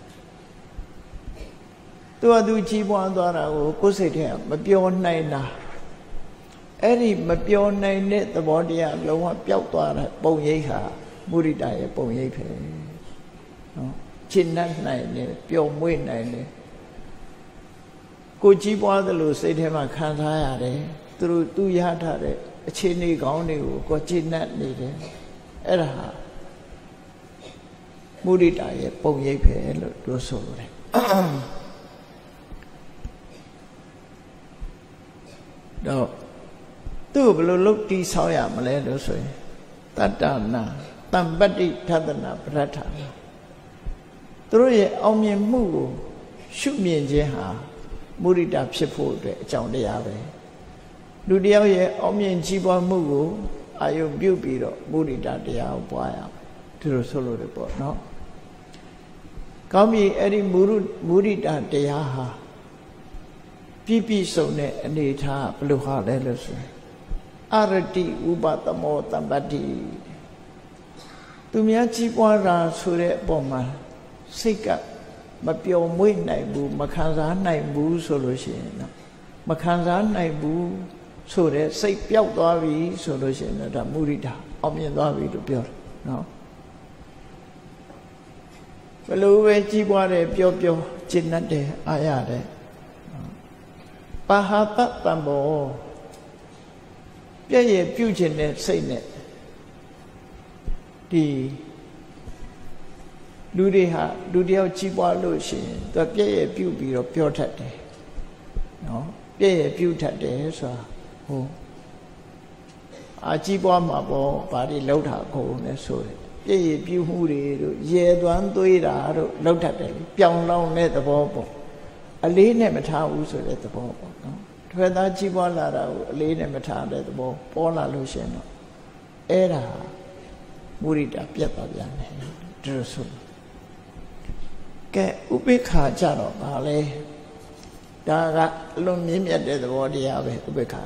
သူကသူကြီးပွားသွားတာကိုကိုယ်စိတ်ထဲမပျော်နိုင်တာအဲ့ဒီမပျော်နိုင်တဲ့သဘောတရားလုံးဝပျောက်သွားတဲ့ပုံရိပ်ဟာမုဒိတာရဲ့ပုံရိပ်ပဲနော်ရှင်းနှံ့နိုင်တယ်ပျော်မွေ့နိုင်တယ်ကိုကြီးပွားသလိုစိတ်ထဲမှာခံစားရတယ်သူရထားတဲ့အခြေအနေကောင်းတွေကိုကိုရှင်းနှံ့နေတယ်အဲ့ဒါဟာမုဒိတာရဲ့ပုံရိပ်ပဲလို့တို့ဆိုလို့တယ်တော့သူ့ဘယ်လိုလုပ်တည်ဆောက်ရမလဲလို့ဆိုရင်တတ္တနာတမ္ပတ္တိထသနာပဋ္ဌာနာသူတို့ရဲ့အောင်မြင်မှုကိုရှုမြင်ခြင်းဟာမုဒိတာဖြစ်ဖို့အတွက်အကြောင်းတရားပဲလူတယောက်ရဲ့အောင်မြင်ကြီးပွားမှုကိုအာယုပြုပြီးတော့မုဒိတာတရားကိုပွားရအောင်သူတို့ဆိုလို့တယ်ပေါ့နော်ကောင်းပြီအဲ့ဒီမုဒိတာတရားဟာပြည့်စုံတဲ့အနေထားဘယ်လိုဟာလဲလို့ဆိုရင်အရတိဥပသမောတမ္ပတ္တိသူများကြီးပွားတာဆိုတဲ့အပေါ်မှာစိတ်ကမပျော်မွေ့နိုင်ဘူးမခံစားနိုင်ဘူးဆိုလို့ရှိရင်တော့မခံစားနိုင်ဘူးဆိုတဲ့စိတ်ပျောက်သွားပြီဆိုလို့ရှိရင်တော့ဒါမုဒိတာအောင်မြင်သွားပြီလို့ပြောတယ်နော်ဘယ်လိုပဲကြီးပွားတယ်ပျော်ကျင့်တတ်တယ်အားရတယ်ပါဟတတံဘောပြည့်ရပြုခြင်းတဲ့စိတ်နဲ့ဒီလူတွေဟာလူတယောက်ကြီးပွားလို့ရှိရင်သူပြည့်ရပြုပြီးတော့ပြောတတ်တယ်နော်ပြည့်ရပြုတတ်တယ်ဆိုတာဟိုအာကြီးပွားမှာပေါ့ဘာတွေလောက်တာကိုလည်းဆိုတယ်ပြည့်ရပြုမှုတွေတို့ရေသွမ်းသွေးတာတို့လောက်တတ်တယ်ပြောင်းလောင်းတဲ့သဘောပေါ့အလေးနဲ့မထားဘူးဆိုတဲ့သဘောပေါ့နော်ထွေသားကြီးပွားလာတာကိုအလေးနဲ့မထားတဲ့သဘောပေါ်လာလို့ရှိရင်တော့အဲ့ဒါမုဒိတာပြတ်သွားပြန်တယ်ဒီလိုဆိုကဲဥပိ္ပခာကြတော့ဗာလဲဒါကအလွန်မြင့်မြတ်တဲ့သဘောတရားပဲဥပိ္ပခာ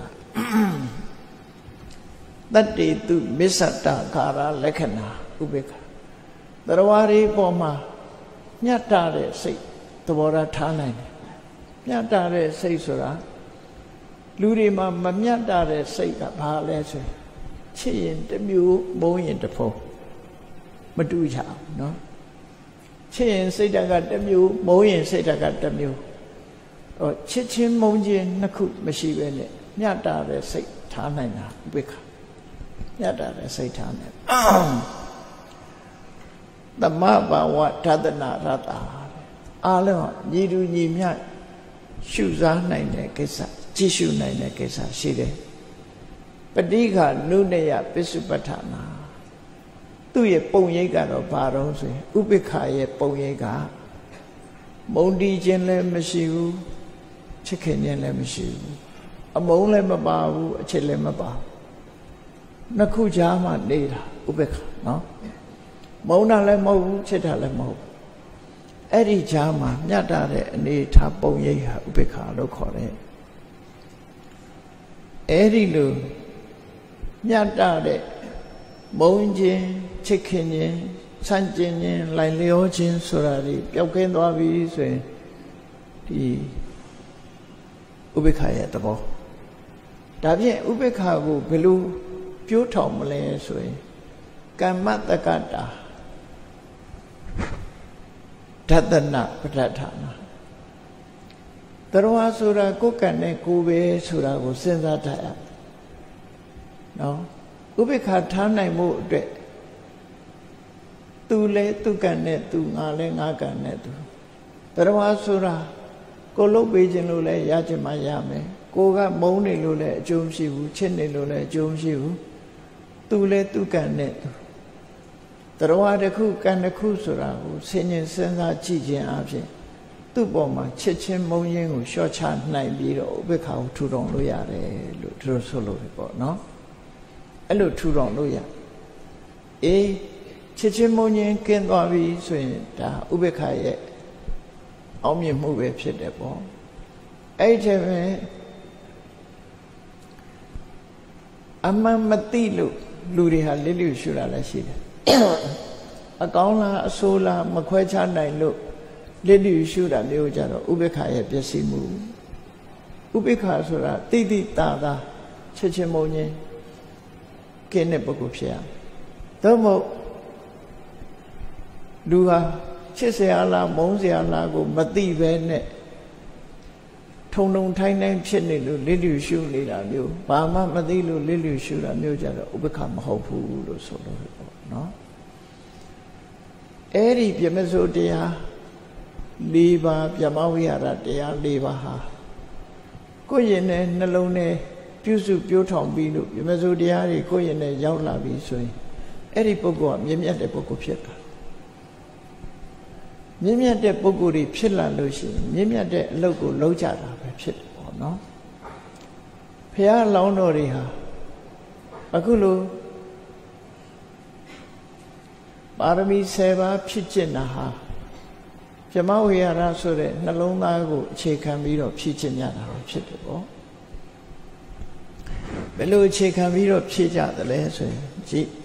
တတ္တိတုမစ္ဆတခါရလက္ခဏာဥပိ္ပခာသရဝါရီပေါ်မှာညတ်တာတဲ့စိတ်သဘောထားနိုင်တယ်မြတ်တာတဲ့စိတ်ဆိုတာလူတွေမှာမမြတ်တာတဲ့စိတ်ကဘာလဲဆိုချစ်ရင်တစ်မျိုးမုန်းရင်တစ်ဖုံမတူကြဘူးเนาะချစ်ရင်စိတ်ဓာတ်ကတစ်မျိုးမုန်းရင်စိတ်ဓာတ်ကတစ်မျိုးချစ်ချင်းမုန်းချင်းနှစ်ခုမရှိပဲနဲ့မြတ်တာတဲ့စိတ်ထားနိုင်တာဥပိ္ပခာမြတ်တာတဲ့စိတ်ထားနိုင်သမဘာဝဓာတနာရတ္တာအားလုံးညီတူညီမျှရှုစားနိုင်တဲ့ကိစ္စကြည့်ရှုနိုင်တဲ့ကိစ္စရှိတယ်ပဋိက္ခနုနယပစ္စုပ္ပထာနာသူ့ရဲ့ပုံရိပ်ကတော့ဘာတော့ဆိုရင်ဥပိ္ပခာရဲ့ပုံရိပ်ကမုံတီးခြင်းလည်းမရှိဘူးချစ်ခင်ခြင်းလည်းမရှိဘူးအမုန်းလည်းမပါဘူးအချစ်လည်းမပါဘူးနှစ်ခုကြားမှာနေတာဥပိ္ပခာနော်မုန်းတာလည်းမဟုတ်ဘူးချစ်တာလည်းမဟုတ်ဘူးအဲ့ဒီကြားမှာမြတ်တာတဲ့အနေထားပုံရိပ်ဟာဥပိ္ပခာလို့ခေါ်တယ်အဲ့ဒီလိုမြတ်တာတဲ့မုန်းခြင်းချစ်ခင်ခြင်းဆန့်ကျင်ခြင်းလိုက်လျောခြင်းဆိုတာဒီပျောက်ကင်းသွားပြီဆိုရင်ဒီဥပိ္ပခာရဲ့သဘောဒါဖြင့်ဥပိ္ပခာကိုဘယ်လိုပြိုးထောင်မလဲဆိုရင်ကမ္မတက္ကတာဓာတနာပဋ္ဌာနာတရားဆိုတာကိုယ်ကံနဲ့ကိုယ်ပဲဆိုတာကိုစဉ်းစားထားရနော်ဥပိ္ပခာထားနိုင်မှုအတွက်သူလဲသူကံနဲ့သူငါလဲငါကံနဲ့သူတရားဆိုတာကိုလုတ်ပေးခြင်းလို့လဲရခြင်းမရမယ်ကိုကမုန်းနေလို့လဲအကျိုးမရှိဘူးချစ်နေလို့လဲအကျိုးမရှိဘူးသူလဲသူကံနဲ့သူတရားတစ်ခုကံတစ်ခုဆိုတာကိုဆင်ញင်စဉ်းစားကြည့်ခြင်းအပြင်သူ့ပေါ်မှာချစ်ချင်းမုန်းခြင်းကိုလျှော့ချနိုင်ပြီးတော့ဥပိ္ပခာကိုထူထောင်လို့ရတယ်လို့သူတို့ဆိုလို့ပဲပေါ့နော်အဲ့လိုထူထောင်လို့ရအေးချစ်ချင်းမုန်းခြင်းကင်းသွားပြီဆိုရင်ဒါဥပိ္ပခာရဲ့အောင်မြင်မှုပဲဖြစ်တယ်ပေါ့အဲ့ဒီပဲအမှန်မသိလို့လူတွေဟာလစ်လျူရှုတာလည်းရှိတယ်အကောင်းလားအဆိုးလားမခွဲခြားနိုင်လို့လစ်လျူရှုတာမျိုးကြတော့ဥပိ္ပခာရဲ့ပျက်စီးမှုဥပိ္ပခာဆိုတာတိတိတာတာချစ်ချင်းမုန်းခြင်းကင်းတဲ့ပုဂ္ဂိုလ်ဖြစ်ရမယ်သို့မဟုတ်လူဟာချစ်စရာလားမုန်းစရာလားကိုမသိပဲနဲ့ထုံထုံထိုင်းထိုင်းဖြစ်နေလို့လစ်လျူရှုနေတာမျိုးဘာမှမသိလို့လစ်လျူရှုတာမျိုးကြတော့ဥပိ္ပခာမဟုတ်ဘူးလို့ဆိုလို့ပေါ့နော်အဲ့ဒီပြမစိုးတရား၄ပါးပြမဝိဟာရတရား၄ပါးဟာကိုယ့်ရင်နဲ့နှလုံးနဲ့ပြုစုပြိုးထောင်ပြီးလို့ပြမစိုးတရားတွေကိုယ့်ရင်နဲ့ရောက်လာပြီဆိုရင်အဲ့ဒီပုဂ္ဂိုလ်ကမြင့်မြတ်တဲ့ပုဂ္ဂိုလ်ဖြစ်တာမြင့်မြတ်တဲ့ပုဂ္ဂိုလ်တွေဖြစ်လာလို့ရှိရင်မြင့်မြတ်တဲ့အလုပ်ကိုလုပ်ကြတာပဲဖြစ်တယ်ပေါ့နော်ဘုရားလောင်းတော်တွေဟာအခုလိုပါရမီ10ပါးဖြစ်ကျင့်တာဟာဗြဟ္မဝိဟာရဆိုတဲ့နှလုံးသားကိုအခြေခံပြီးတော့ဖြည့်ကျင့်ကြတာဖြစ်တယ်ပေါ့ဘယ်လိုအခြေခံပြီးတော့ဖြည့်ကြသလဲဆိုရင်ကြည့်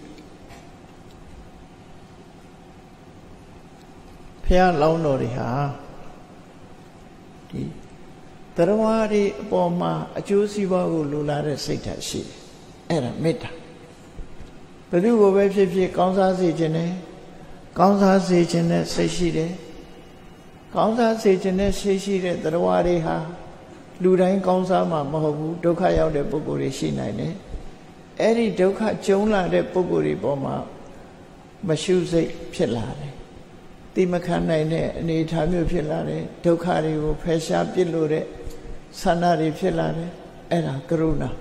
ဘုရားလောင်းတော်တွေဟာဒီတရားတွေအပေါ်မှာအကျိုးစီးပွားကိုလိုလားတဲ့စိတ်ဓာတ်ရှိတယ်အဲ့ဒါမေတ္တာဘယ်သူကိုပဲဖြစ်ဖြစ်ကောင်းစားစေခြင်းနဲ့ကောင်းစားစေခြင်းနဲ့စိတ်ရှိတယ်ကောင်းစားစေခြင်းနဲ့စိတ်ရှိတဲ့တရားတွေဟာလူတိုင်းကောင်းစားမှာမဟုတ်ဘူးဒုက္ခရောက်တဲ့ပုဂ္ဂိုလ်တွေရှိနိုင်တယ်အဲ့ဒီဒုက္ခကြုံလာတဲ့ပုဂ္ဂိုလ်တွေပေါ်မှာမရှုစိတ်ဖြစ်လာတယ်တိမခံနိုင်တဲ့အနေအထားမျိုးဖြစ်လာတယ်ဒုက္ခတွေကိုဖယ်ရှားပြစ်လို့တဲ့ဆန္ဒတွေဖြစ်လာတယ်အဲ့ဒါကရုဏာ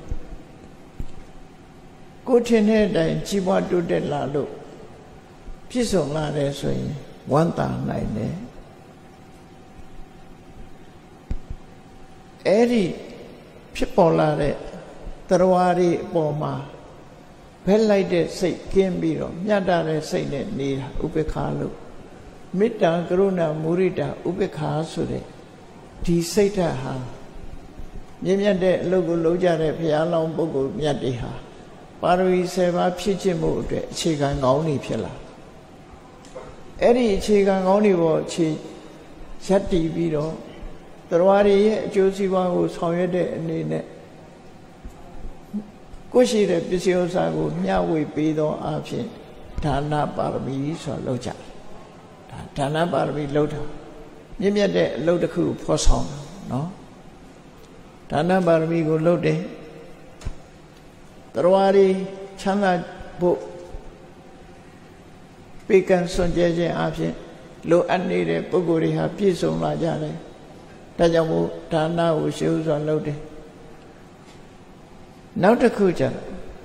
ကိုထင်တဲ့အတိုင်းကြီးပွားတိုးတက်လာလို့ပြည့်စုံလာတယ်ဆိုရင်ဝမ်းသာနိုင်တယ်အဲ့ဒီဖြစ်ပေါ်လာတဲ့တရားတွေအပေါ်မှာဘက်လိုက်တဲ့စိတ်ကင်းပြီးတော့မြတ်တာတဲ့စိတ်နဲ့နေတာဥပိ္ပခာလို့မေတ္တာကရုဏာမုဒိတာဥပိ္ပခာဆိုတဲ့ဒီစိတ်ဓာတ်ဟာမြင့်မြတ်တဲ့အလုပ်ကိုလုပ်ကြတဲ့ဘုရားလောင်းပုဂ္ဂိုလ်မြတ်တွေဟာပါရမီ10ပါးဖြစ်ခြင်းမှုအတွက်အခြေခံကောင်းတွေဖြစ်လာအဲ့ဒီအခြေခံကောင်းတွေပေါ်အခြေရပ်တည်ပြီးတော့တရားတွေရဲ့အကျိုးစီးပွားကိုဆောင်ရွက်တဲ့အနေနဲ့ကိုရှိတဲ့ပစ္စည်းဥစ္စာကိုမျှဝေပေးသောအဖြစ်ဒါနပါရမီဆိုတာလုပ်ကြဒါနပါရမီလုပ်တာမြင့်မြတ်တဲ့အလုပ်တစ်ခုဖော်ဆောင်တာနော်ဒါနပါရမီကိုလုပ်တယ်တရားတွေချမ်းသာဖို့ပေကံစွန့်ကြဲခြင်းအပြင်လိုအပ်နေတဲ့ပုဂ္ဂိုလ်တွေဟာပြည့်စုံလာကြတယ်ဒါကြောင့်မို့ဒါနကိုရှေးဥစွာလုပ်တယ်နောက်တစ်ခုကျတော့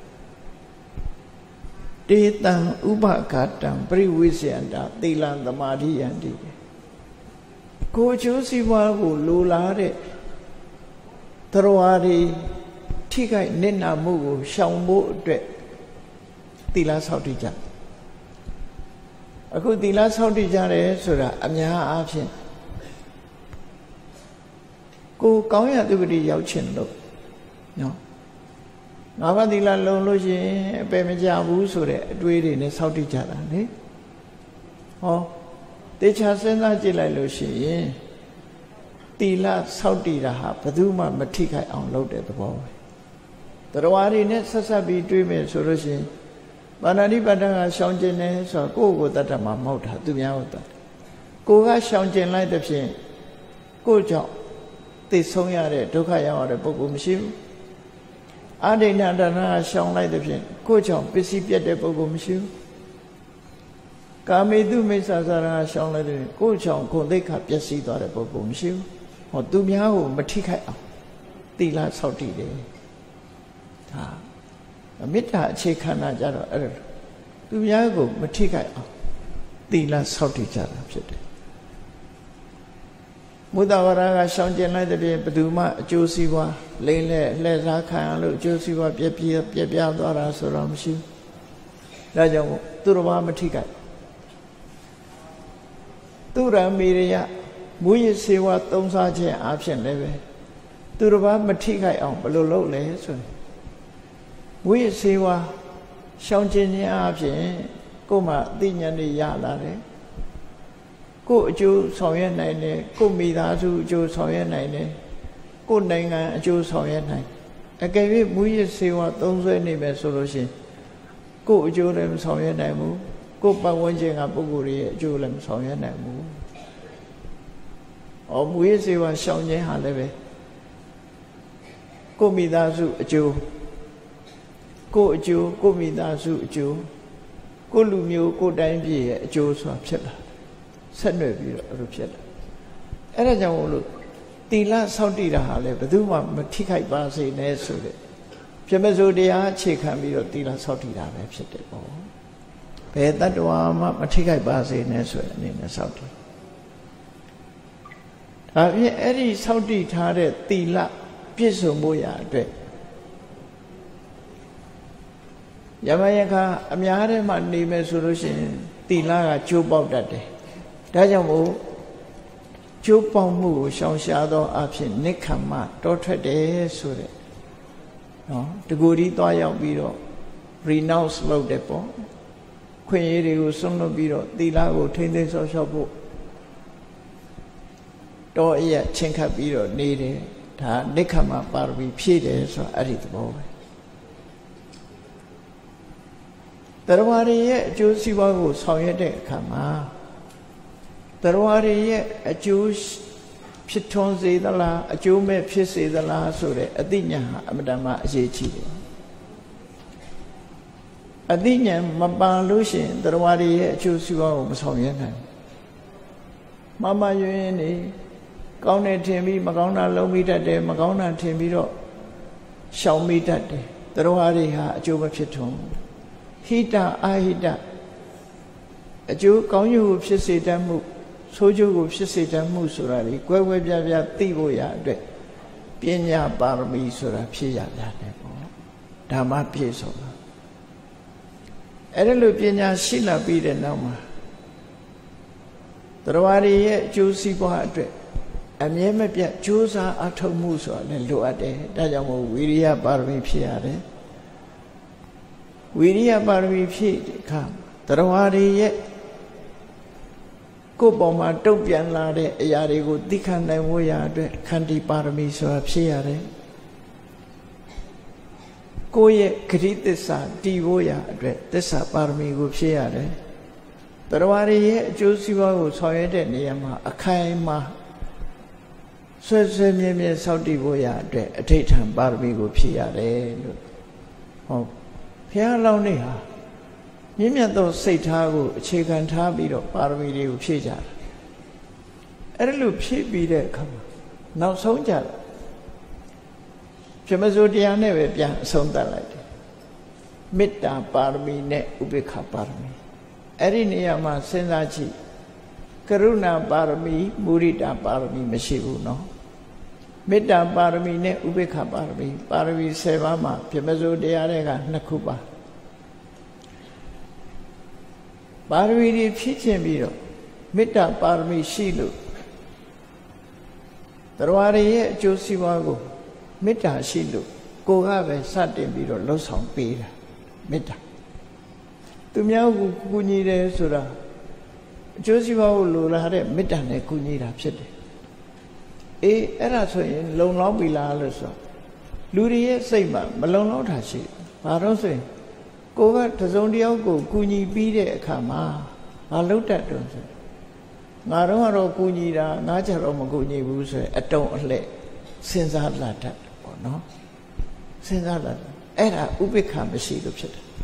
တေတံဥပဂတံပရိဝိဇ္ဇယန္တာသီလံသမာဓိယန္တိကိုယ်ကျိုးစီးပွားကိုလိုလားတဲ့သရဝါတွေထိခိုက်နစ်နာမှုကိုရှောင်ဖို့အတွက်သီလဆောက်တည်ကြအခုသီလဆောက်တည်ကြတယ်ဆိုတာအများအားဖြင့်ကိုကောင်းရသုဂတိရောက်ချင်လို့နော်ငါးပါးသီလလုံလို့ရှိရင်အပယ်မကြဘူးဆိုတဲ့အတွေးတွေနဲ့ဆောက်တည်ကြတာလေဟောတေချာစဉ်းစားကြည့်လိုက်လို့ရှိရင်သီလဆောက်တည်တာဟာဘယ်သူမှမထိခိုက်အောင်လုပ်တဲ့သဘောပဲတရားတွေနဲ့ဆက်ဆက်ပြီးတွေးမယ်ဆိုလို့ရှိရင်ပါဏာတိပါဒကရှောင်ကျင်တယ်ဆိုတော့ကိုယ့်ကိုယ်တတ်တာမှမဟုတ်တာသူများကိုတတ်ကိုကရှောင်ကျင်လိုက်တဲ့ဖြင့်ကိုယ့်ကြောင့်သိဆုံးရတဲ့ဒုက္ခရောက်ရတဲ့ပုဂ္ဂိုလ်မရှိဘူးအာဒိဏဒါနကရှောင်လိုက်တဲ့ဖြင့်ကိုယ့်ကြောင့်ပစ္စည်းပြတ်တဲ့ပုဂ္ဂိုလ်မရှိဘူးကာမေတုမိစ္ဆာစာရကရှောင်လိုက်တဲ့ကိုယ့်ကြောင့်ဂုဏ်သိက္ခာပျက်စီးသွားတဲ့ပုဂ္ဂိုလ်မရှိဘူးဟောသူများကိုမထိခိုက်အောင်သီလဆောက်တည်တယ်ဒါမေတ္တာအခြေခံတာကြတော့အဲ့ဒါသူများကိုမထိခိုက်အောင်သီလဆောက်တည်ကြတာဖြစ်တယ်မုဒ္ဒဝရကရှောင်ကျင်လိုက်တဲ့ပြင်ဘယ်သူမှအကျိုးစီးပွားလိမ့်လဲလှည့်စားခံရလို့အကျိုးစီးပွားပြပြသွားတာဆိုတော့မရှိဘူးဒါကြောင့်သူတော်ဘာမထိခိုက်သူရမေရယမူရစေဝသုံးစားခြင်းအဖြစ်လည်းပဲသူတော်ဘာမထိခိုက်အောင်ဘယ်လိုလုပ်လဲဆိုရင်မူရစေဝရှောင်ကျင်ခြင်းအဖြစ်ကိုယ်မှအသိဉာဏ်တွေရလာတယ်ကိုယ်အကျိုးဆောင်ရွက်နိုင်တယ်ကိုယ်မိသားစုအကျိုးဆောင်ရွက်နိုင်တယ်ကိုယ်နိုင်ငံအကျိုးဆောင်ရွက်နိုင်အကယ်၍မူရစေဝသုံးဆွဲနေမယ်ဆိုလို့ရှိရင်ကိုယ်အကျိုးလည်းမဆောင်ရွက်နိုင်ဘူးကိုယ်ပတ်ဝန်းကျင်ကပုဂ္ဂိုလ်ရဲ့အကျိုးလည်းမဆောင်ရွက်နိုင်ဘူး။မူရစေဝရှောင်ခြင်းဟာလည်းပဲကိုယ်မိသားစုအကျိုးကိုယ်အကျိုးကိုယ်မိသားစုအကျိုးကိုယ်လူမျိုးကိုယ်တိုင်းပြည်ရဲ့အကျိုးဆိုတာဖြစ်လာဆက်နွယ်ပြီးတော့အဲ့လိုဖြစ်လာအဲ့ဒါကြောင့်မို့လို့သီလဆောက်တည်တာဟာလည်းဘယ်သူမှမထိခိုက်ပါစေနဲ့ဆိုတဲ့ပြမစိုးတရားအခြေခံပြီးတော့သီလဆောက်တည်တာပဲဖြစ်တယ်ပေါ့ဘယ်တ attva မှမထိခိုက်ပါစေနဲ့ဆိုတဲ့အနေနဲ့ဆောက်တည်ဒါဖြင့်အဲ့ဒီဆောက်တည်ထားတဲ့သီလပြည့်စုံဖို့ရာအတွက်ယမယခအများထဲမှာနေမယ်ဆိုလို့ရှိရင်သီလကကျိုးပေါက်တတ်တယ်ဒါကြောင့်မို့ကျိုးပေါက်မှုကိုရှောင်ရှားသောအဖြစ်နိက္ခမတောထွက်တယ်ဆိုတဲ့နော်တကူဒီသွားရောက်ပြီးတော့ renounce လုပ်တယ်ပေါ့ခွင့်ရည်တွေကိုစွန့်လွတ်ပြီးတော့သီလကိုထိမ့်သိမ်းဆောက်ရှောက်ဖို့တော့အရက်ချင်းခတ်ပြီးတော့နေတယ်ဒါနိက္ခမပါရမီဖြည့်တယ်ဆိုတော့အဲ့ဒီသဘောပဲတရားရည်ရဲ့အကျိုးစီးပွားကိုဆောင်ရွက်တဲ့အခါမှာတရားရည်ရဲ့အကျိုးဖြစ်ထွန်းစေသလားအကျိုးမဲ့ဖြစ်စေသလားဆိုတဲ့အသိဉာဏ်ဟာအမတန်မှအရေးကြီးတယ်အသိဉာဏ်မပါလို့ရှိရင်တရားရည်ရဲ့အကျိုးစီးပွားကိုမဆောင်ရွက်နိုင်မမယွင်းနေကောင်းတယ်ထင်ပြီးမကောင်းတာလုံးမိတတ်တယ်မကောင်းတာထင်ပြီးတော့ရှောင်မိတတ်တယ်တရားရည်ဟာအကျိုးမဖြစ်ထွန်းဟိတအာဟိတအကျိုးကောင်းကျိုးကိုဖြစ်စေတတ်မှုဆိုးကျိုးကိုဖြစ်စေတတ်မှုဆိုတာလေကွဲကွဲပြားပြားသိဖို့ရအတွက်ပညာပါရမီဆိုတာဖြစ်ရရတယ်ပေါ့ဓမ္မပြည့်စုံတာအဲ့ဒါလိုပညာရှိလာပြီးတဲ့နောက်မှာတရားရည်ရဲ့အကျိုးစီးပွားအတွက်အမြဲမပြတ်ကြိုးစားအထောက်မှုဆိုတာလည်းလိုအပ်တယ်ဒါကြောင့်မို့ဝိရိယပါရမီဖြစ်ရတယ်ဝိရိယပါရမီဖြည့်တဲ့အခါတရားရည်ရဲ့ကိုယ်ပေါ်မှာတုံ့ပြန်လာတဲ့အရာတွေကိုသိခံနိုင်ဖို့ရာအတွက်ခန္တီပါရမီဆိုတာဖြည့်ရတယ်ကိုယ့်ရဲ့ဂရိသစ္စာတည်ဖို့ရာအတွက်သစ္စာပါရမီကိုဖြည့်ရတယ်တရားရည်ရဲ့အကျိုးစီးပွားကိုဆောင်ရွက်တဲ့နေရာမှာအခိုင်အမာဆွဲဆွဲမြဲမြဲစောင့်တည်ဖို့ရာအတွက်အဋိဋ္ဌံပါရမီကိုဖြည့်ရတယ်လို့ဟောဘုရားလောင်းနေဟာညမြင့်မြတ်သောစိတ်ထားကိုအခြေခံထားပြီးတော့ပါရမီတွေကိုဖြည့်ကြတာအဲ့ဒါလို့ဖြည့်ပြီးတဲ့အခါမှာနောက်ဆုံးကြတယ်ပြမစိုးတရားနဲ့ပဲပြန်အဆုံးသတ်လိုက်တယ်မေတ္တာပါရမီနဲ့ဥပေက္ခပါရမီအဲ့ဒီနေရာမှာစဉ်းစားကြည့်ကရုဏာပါရမီမုဒိတာပါရမီမရှိဘူးနော်မေတ္တာပါရမီနဲ့ဥပေက္ခပါရမီပါရမီ10ပါးမှာပြမစိုးတရားတွေက2ခုပါပါရမီတွေဖြည့်ခြင်းပြီးတော့မေတ္တာပါရမီရှိလို့တရားတွေရဲ့အကျိုးစီးပွားကိုမေတ္တာရှိလို့ကိုကပဲစတင်ပြီးတော့လှုပ်ဆောင်ပေးတာမေတ္တာသူများကိုကူညီတယ်ဆိုတာအကျိုးစီးပွားကိုလိုလားတဲ့မေတ္တာနဲ့ကူညီတာဖြစ်တယ်အေးအဲ့ဒါဆိုရင်လုံလောက်ပြီလားလို့ဆိုလူတွေရဲ့စိတ်မှာမလုံလောက်တာရှိဘာလို့ဆိုရင်ကိုကတစုံတစ်ယောက်ကိုကူညီပြီးတဲ့အခါမှာမလုပ်တတ်တော့ဆိုငါတော့ကူညီတာငါကြတော့မကူညီဘူးဆိုရင်အတုံးအလှဲ့စဉ်းစားလာတတ်တယ်ပေါ့နော်စဉ်းစားလာအဲ့ဒါဥပိ္ပခမရှိလို့ဖြစ်တယ်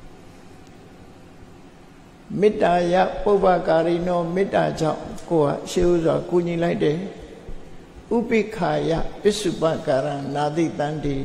မေတ္တာယပုပ္ပကာရိနောမေတ္တာကြောင့်ကိုကရှေးဥစွာကူညီလိုက်တယ်ဥပိ္ပခာယပစ္စုပကာရနာတိတန္တိ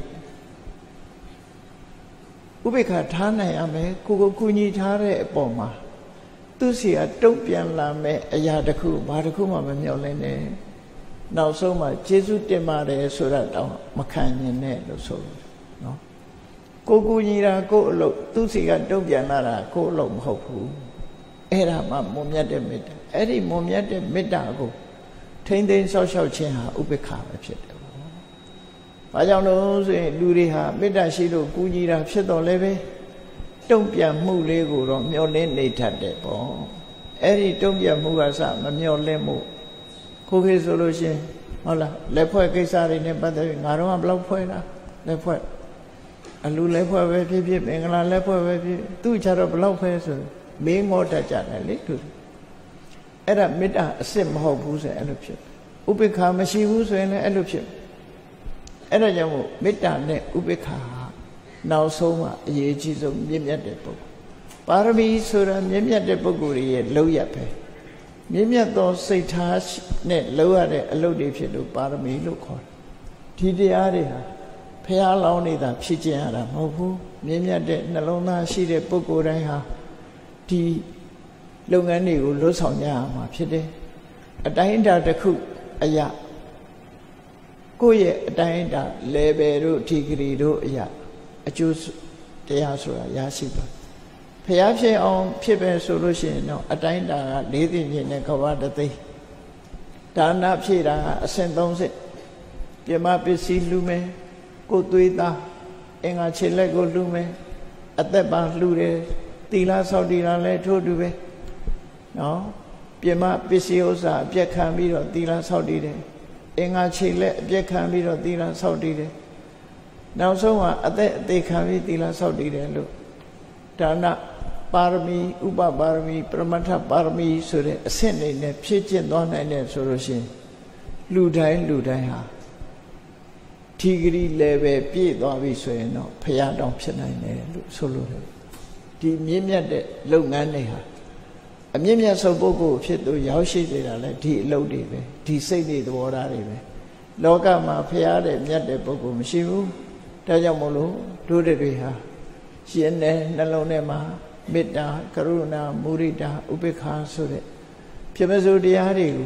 ဥပိ္ပခာထားနိုင်ရမယ်ကိုကူညီထားတဲ့အပေါ်မှာသူစီကတုံ့ပြန်လာမဲ့အရာတစ်ခုဘာတစ်ခုမှမမျှော်လင့်နဲ့နောက်ဆုံးမှာကျေးဇူးတင်ပါတယ်ဆိုတာတော့မခံရင်နဲ့လို့ဆိုလို့နော်ကိုကူညီတာကိုအလုပ်သူစီကတုံ့ပြန်လာတာကိုအလုပ်မဟုတ်ဘူးအဲ့ဒါမှမွန်မြတ်တဲ့မေတ္တာအဲ့ဒီမွန်မြတ်တဲ့မေတ္တာကိုထိမ့်သိမ်းဆောက်ရှောက်ခြင်းဟာဥပိ္ပခာပဲဖြစ်တယ်ပေါ့။ဘာကြောင့်လို့ဆိုရင်လူတွေဟာမေတ္တာရှိလို့ကူညီတာဖြစ်တော့လည်းပဲတုံ့ပြန်မှုလေးကိုတော့မျှော်လင့်နေတတ်တယ်ပေါ့အဲ့ဒီတုံ့ပြန်မှုကစမမျှော်လင့်မှုခိုးခေဆိုလို့ရှင်ဟုတ်လားလက်ဖွဲ့ကိစ္စတွေနဲ့ပတ်သက်ပြီးငါတို့ကဘယ်လောက်ဖွဲ့တာလက်ဖွဲ့အလူလက်ဖွဲ့ပဲဖြစ်ဖြစ်မင်္ဂလာလက်ဖွဲ့ပဲဖြစ်သူ့ချတော့ဘယ်လောက်ဖွဲ့ဆိုမင်းငေါ်တတ်ကြတယ်လေသူအဲ့ဒါမေတ္တာအစစ်မဟုတ်ဘူးဆိုရင်အဲ့လိုဖြစ်ဥပိ္ပခာမရှိဘူးဆိုရင်လည်းအဲ့လိုဖြစ်အဲ့ဒါကြောင့်မို့မေတ္တာနဲ့ဥပိ္ပခာနောက်ဆုံးမှအရေးကြီးဆုံးမြင့်မြတ်တဲ့ပုဂ္ဂိုလ်ပါရမီဆိုတာမြင့်မြတ်တဲ့ပုဂ္ဂိုလ်ရဲ့လောက်ရပဲမြင့်မြတ်သောစိတ်ထားနဲ့လောက်ရတဲ့အလုပ်တွေဖြစ်လို့ပါရမီလို့ခေါ်တယ်ဒီတရားတွေဟာဖះလောင်းနေတာဖြစ်ကျင်ရတာမဟုတ်ဘူးမြင့်မြတ်တဲ့နှလုံးသားရှိတဲ့ပုဂ္ဂိုလ်တိုင်းဟာဒီလုပ်ငန်းတွေကိုလွတ်ဆောင်ကြရမှာဖြစ်တယ်အတိုင်းအတာတစ်ခုအရာကိုယ့်ရဲ့အတိုင်းအတာ level တို့ degree တို့အရာအကျိုးတရားဆိုတာရရှိပါဖျားဖြစ်အောင်ဖြစ်ပဲဆိုလို့ရှိရင်တော့အတိုင်းတာက၄သိမြင့်နဲ့ကဘာတသိဒါနဖြည့်တာအဆင့်30ပြမပစ္စည်းလှူမယ်ကိုသွေးသားအင်္ဂါခြေလက်ကိုလှူမယ်အသက်ပါလှူတယ်သီလဆောက်တည်တာလည်းထို့တူပဲနော်ပြမပစ္စည်းဥစ္စာအပြက်ခံပြီးတော့သီလဆောက်တည်တယ်အင်္ဂါခြေလက်အပြက်ခံပြီးတော့သီလဆောက်တည်တယ်နောက်ဆုံးကအသက်အသေးခံပြီးသီလဆောက်တည်တယ်လို့ဒါနပါရမီဥပပါရမီပရမတ္ထပါရမီဆိုတဲ့အဆင့်တွေနဲ့ဖြည့်ကျင့်သွားနိုင်တယ်ဆိုလို့ရှိရင်လူတိုင်းဟာဒီဂရီ level ပြည့်သွားပြီဆိုရင်တော့ဖရာတောင်ဖြစ်နိုင်တယ်လို့ဆိုလို့တယ်ဒီမြင့်မြတ်တဲ့လုပ်ငန်းတွေဟာအမြင့်မြတ်ဆုံးပုဂ္ဂိုလ်ဖြစ်သူရောက်ရှိနေတာလဲဒီအလုပ်တွေပဲဒီစိတ်တွေသဘောထားတွေပဲလောကမှာဖရာတဲ့မြတ်တဲ့ပုဂ္ဂိုလ်မရှိဘူးဒါကြောင့်မို့လို့တို့တွေဟာရှင်တဲ့နှလုံးထဲမှာမေတ္တာကရုဏာမုဒိတာဥပေက္ခာဆိုတဲ့ပြမစိုးတရားတွေကို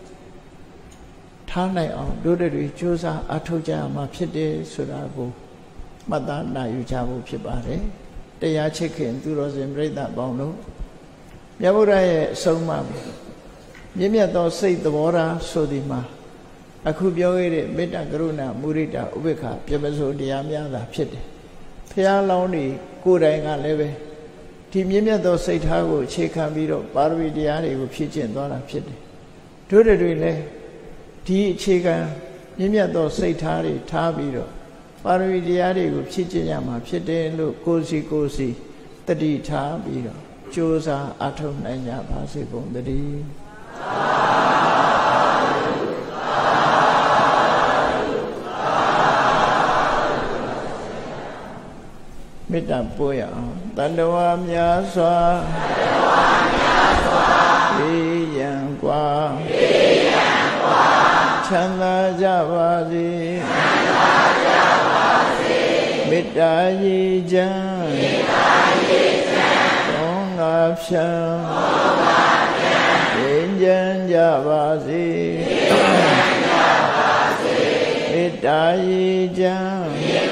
ထားနိုင်အောင်တို့တွေကြိုးစားအထောက်ကြရမှာဖြစ်တယ်ဆိုတာကိုမှတ်သားနိုင်ယူကြဖို့ဖြစ်ပါတယ်တရားချစ်ခင်သူတော်စင်ပြိဿပေါင်းတို့မြတ်ဗုဒ္ဓရဲ့အဆုံးအမမြင့်မြတ်သောစိတ်သဘောထားဆိုဒီမှာအခုပြောခဲ့တဲ့မေတ္တာကရုဏာမုဒိတာဥပေက္ခပြမစိုးတရားများတာဖြစ်တယ်ဖះလောင်းတွေကိုယ်တိုင်ကလည်းပဲဒီမြင့်မြတ်သောစိတ်ထားကိုအခြေခံပြီးတော့ပါရမီတရားတွေကိုဖြည့်ကျင့်သွားတာဖြစ်တယ်တို့တွေလည်းဒီအခြေခံမြင့်မြတ်သောစိတ်ထားတွေထားပြီးတော့ပါရမီတရားတွေကိုဖြည့်ကျင့်ရမှာဖြစ်တယ်လို့ကိုယ်စီတတိထားပြီးတော့ကြိုးစားအထောက်နိုင်ကြပါစေကုန်သတည်းမမေတ္တာပို့ရအောင်တတ္တဝါများစွာဘေးရန်ကွာချမ်းသာကြပါစေမေတ္တာရည်ချမ်းကောင်းငါဖြံငြိမ်းချမ်းကြပါစေမေတ္တာရည်ချမ်း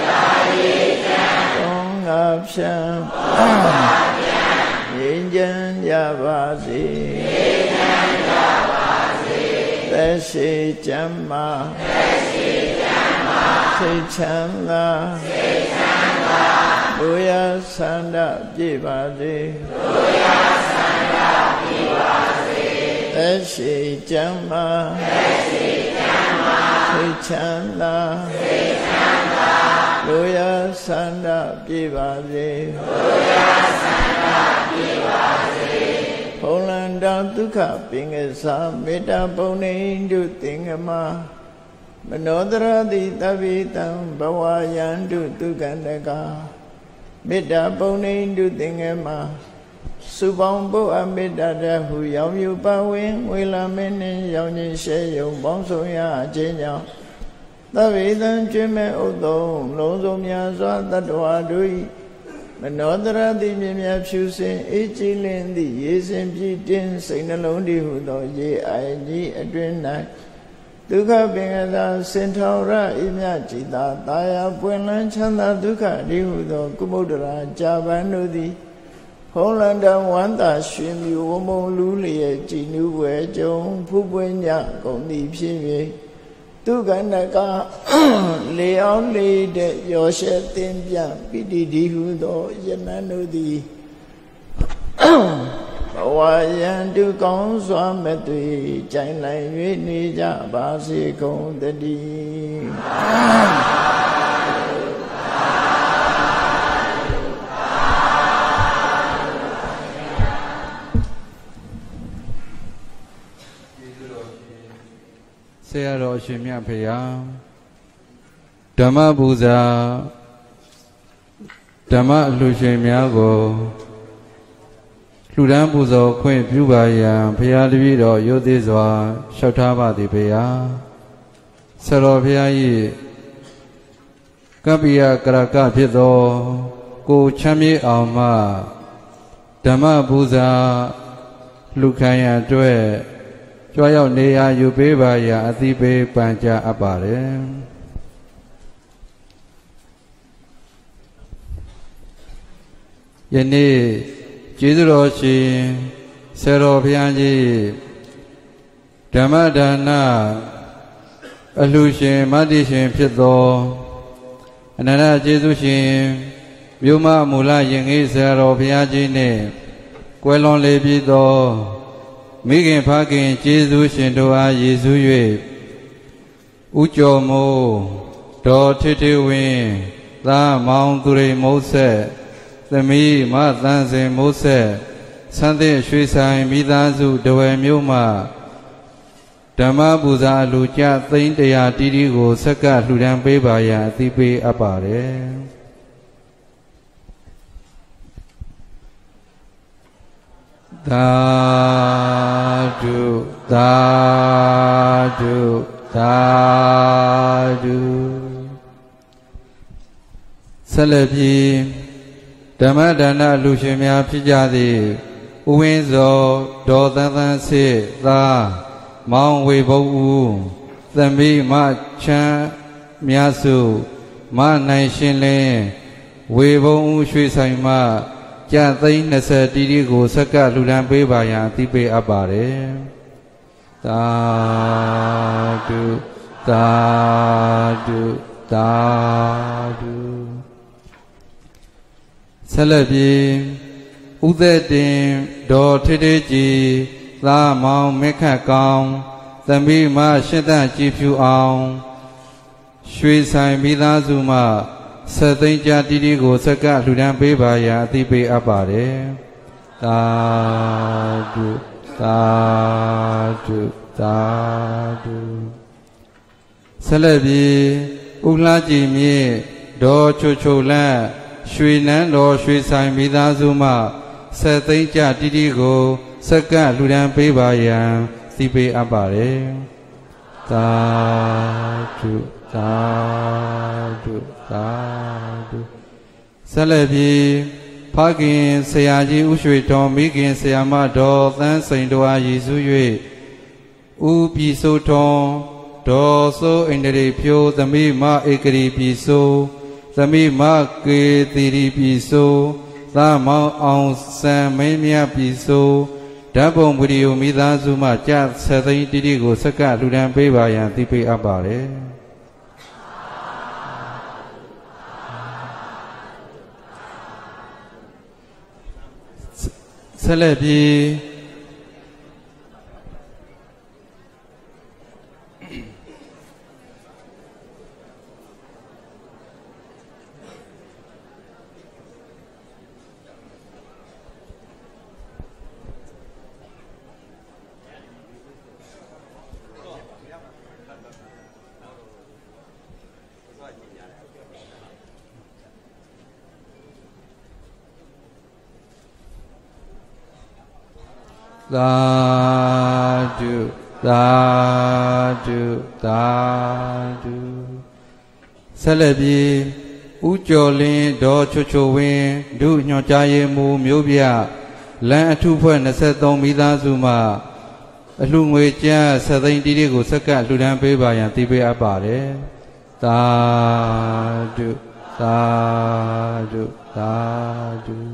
ကောင်းငါဖြံငြိမ်းချမ်းကြပါစေသက်ရှိချမ်းသာစိတ်ချမ်းသာလူရဆန္ဒပြည့်ပါစေသက်ရှိချမ်းသာစိတ်ချမ်းသာလူရဆန္ဒပြည့်ပါစေဘုံလန္တဒုက္ခပင်ကစားမေတ္တာပုံနေတုသင်္ကမမနောတရတိတဗ္ဗေတံဘဝယန္တုဒုက္ခန္တကမေတ္တာပုံနေတုသင်္ကမစုပေါင်းပုအမေတ္တာတဟုရောင်မြူပဝင်းငွေလာမင်းနှင့်ရောင်ချင်းရှဲယုံပေါင်းဆောင်ရအခြင်းကြောင့်သဗ္ဗေတံကျွမ်းမဲ့ဥသုံးလုံးစုံများစွာတတ္တဝါတို့၏မနောတရတိမြင်မြဖြူစင်အေးကြည်လင်းသည့်ရေစင်ပြည့်တင်းစိတ်နှလုံးတည်းဟုသောရေအိုင်ကြီးအတွင်၌ဒုက္ခပင်ကသာစင်ထောရဤမြจิตာတာယာပွင့်လန်းချမ်းသာဒုက္ခတည်းဟုသောကုမုဒ္ဒရာဂျာပန်တို့သည်ဖုံးလန္တဝန္တာရွှင်မြူဝမုံလူလျက်ကြည်နူးပွဲကြုံဖူးပွင့်ညကုန်သည်ဖြစ်၍ဒုက္ခန္တကလေအောင်လေတဲ့ရောရှဲသင်ပြပိတိဒီဟုသောယနံတို့သည်ဘဝယံတုကောင်းစွာမဲ့သွေကြိုင်လိုက်၍နေကြပါစေကုန်တည်းဆရာတော်ရှင်မြတ်ဖေယဓမ္မပူဇာဓမ္မအလှူရှင်များကိုလှူဒန်းပူဇော်ခွင့်ပြုပါရန်ဘုရားတပည့်တော်ရိုသေစွာလျှောက်ထားပါသည်ဖေယဆရာတော်ဘုရား၏ကပ္ပိယကရကဖြစ်သောကိုချမ်းမြေ့အောင်မှဓမ္မပူဇာလှူခံရန်အတွက်ကြွားရောက်နေရာယူပေးပါရာအသိပေးပန်ကြားအပ်ပါတယ်ယနေ့ကျေးဇူးတော်ရှင်ဆရာတော်ဘုရားကြီးဓမ္မဒါနအလှူရှင်မတ္တိရှင်ဖြစ်သောအနန္တကျေးဇူးရှင်မြို့မမူလရင်ကြီးဆရာတော်ဘုရားကြီးနှင့်ကွယ်လွန်လေပြီသောမိခင်ဖခင်ကျေးဇူးရှင်တို့အားရည်စူး၍ဥကျော်မိုးဒေါ်ထေထေဝင်းသားမောင်သူရိမုတ်ဆက်သမီးမသန်းစင်မိုးဆက်ဆန်းတဲ့ရွှေဆိုင်မိသားစုတဝယ်မြို့မှဓမ္မပူဇာလူကြသိန်း100တီးတီးကိုဆက်ကလှူဒန်းပေးပါရန်အသိပေးအပ်ပါတယ်သာဓုသာဓုသာဓုဆက်လက်ပြီးဓမ္မဒါနလူရှင်များဖြစ်ကြသည့်ဥဝင်းစောဒေါ်သန်းသန်းစစ်သာမောင်ဝေဘုံဦးသမီးမချမ်းမြတ်စုမနိုင်ရှင်လင်းဝေဘုံဦးရွှေဆိုင်မှကျပ်သိန်း20တီးတီးကိုဆက်ကလှူဒန်းပေးပါရန်အသိပေးအပ်ပါတယ်သာဓုသာဓုသာဓုဆက်လက်ပြီးဥသက်တင်ဒေါ်ထေထေကြီးသားမောင်မက်ခတ်ကောင်းသမီးမရှင်းသန့်ကြည်ဖြူအောင်ရွှေဆိုင်မိသားစုမှဆက်သိန်းကျတီးတီးကိုဆက်ကလှူဒန်းပေးပါရန်အသိပေးအပ်ပါတယ်သာဓုသာဓုသာဓုဆက်လက်ပြီးဥလှကြည်မြေဒေါ်ချိုချိုလန့်ရွှေနန်းတော်ရွှေဆိုင်မိသားစုမှဆက်သိန်းကြတိတိကိုစက္ကန့်လူဒန်းပေးပါရန်သိပေးအပ်ပါတယ်သာဓုသာဓုသာဓုဆက်လက်ပြီးဖခင်ဆရာကြီးဦးရွှေတော်မိခင်ဆရာမတော်သန်းစိန်တော်အားရည်စူး၍ဦးပြည်စိုးထွန်းဒေါ်စိုးအိန္ဒြေဖြိုးသမိမဧကရီပြည်စိုးသမိမကေတိရီပြည်စိုးသာမောင်အောင်စံမင်းမြတ်ပြည်စိုးဓာတ်ပုံဗီဒီယိုမိသားစုမှကြဆက်သိန်းတိတိကိုစက္ကန့်လူဒန်းပေးပါရန်သိပေးအပ်ပါတယ်ဆက်လက်ပြီးသာဓုသာဓုသာဓုဆက်လက်ပြီးဦးကျော်လင်းဒေါ်ချွတ်ချွတ်ဝင်းဒုညွှန်ကြားရေးမှူးမျိုးပြလမ်းအထုဖွဲ့23မိသားစုမှအလှငွေကျပ်7သိန်းတိတိကိုစက္ကန့်လှူဒန်းပေးပါရန်သိပေးအပ်ပါတယ်သာဓုသာဓုသာဓု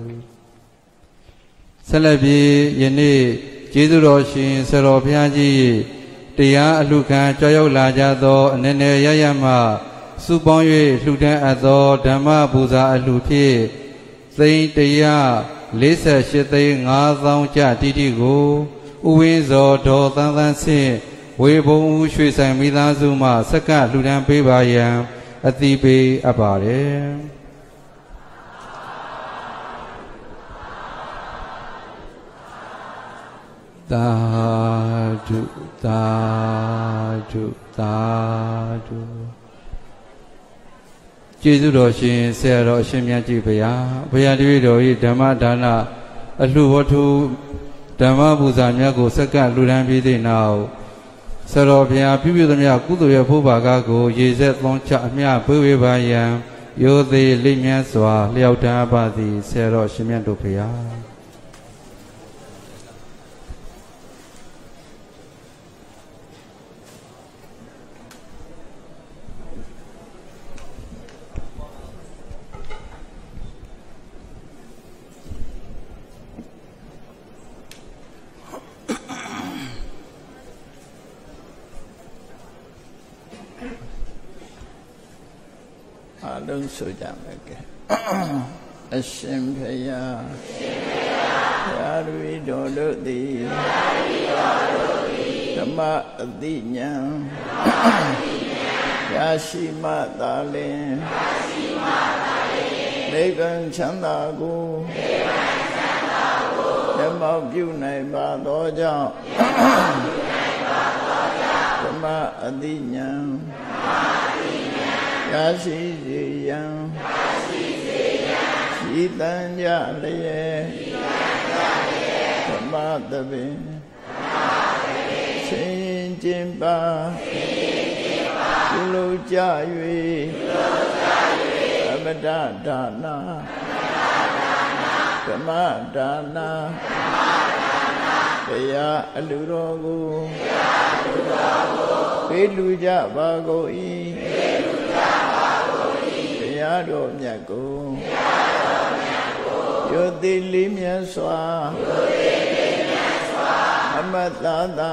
ဆက်လက်ပြီးယနေ့ကျေးဇူးတော်ရှင်ဆရာတော်ဘုရားကြီးတရားအလှခံကြောက်ရောက်လာကြသောအနေနဲ့ရရမှစုပေါင်း၍လှူဒန်းအပ်သောဓမ္မပူဇာအလှဖြင့်သိန်း148သိန်း5000ကျတိတိကိုဥဝင်းဇော်ဒေါ်သန်းသန်းဆင့်ဝေဘုံဦးရွှေဆိုင်မိသားစုမှစက္ကန့်လှူဒန်းပေးပါရန်အသိပေးအပ်ပါတယ်သာဓုသာဓုသာဓုကျေးဇူးတော်ရှင်ဆရာတော်အရှင်မြတ်ကြီးဘုရားတပည့်တော်၏ဓမ္မဒါနအလှဝတ္ထုဓမ္မပူဇာမြတ်ကိုစက္ကန့်လှူဒန်းပြီးသည့်နောက်ဆရာတော်ဘုရားပြုသမျှကုသိုလ်ရဖို့ပါကကိုရေဆက်သွန်းချအမျှပေးဝေပါရန်ရိုသေလိမ့်မြတ်စွာလျှောက်ထားပါသည်ဆရာတော်ရှင်မြတ်တို့ဘုရားလုံးဆိုကြမယ်ကဲအရှင်ဘုရားဘုရားတပည့်တော်တို့သည်ဓမ္မအသိဉာဏ်ရရှိမှသာလျှင်နိဗ္ဗာန်ချမ်းသာကိုဓမ္မပြုနိုင်ပါသောကြောင့်ဓမ္မအသိဉာဏ်ရရှိစေရန်ဤတန်ကြလျက်ဓမ္မသဘင်ချင်းချင်းပါပြုလုပ်ကြ၍အမတဒါနာဓမ္မဒါနာတရားအလှတော်ကိုပေးလူကြပါကုန်၏တရားတော်မြတ်ကိုရိုသေလေးမြတ်စွာအမတ္တသာ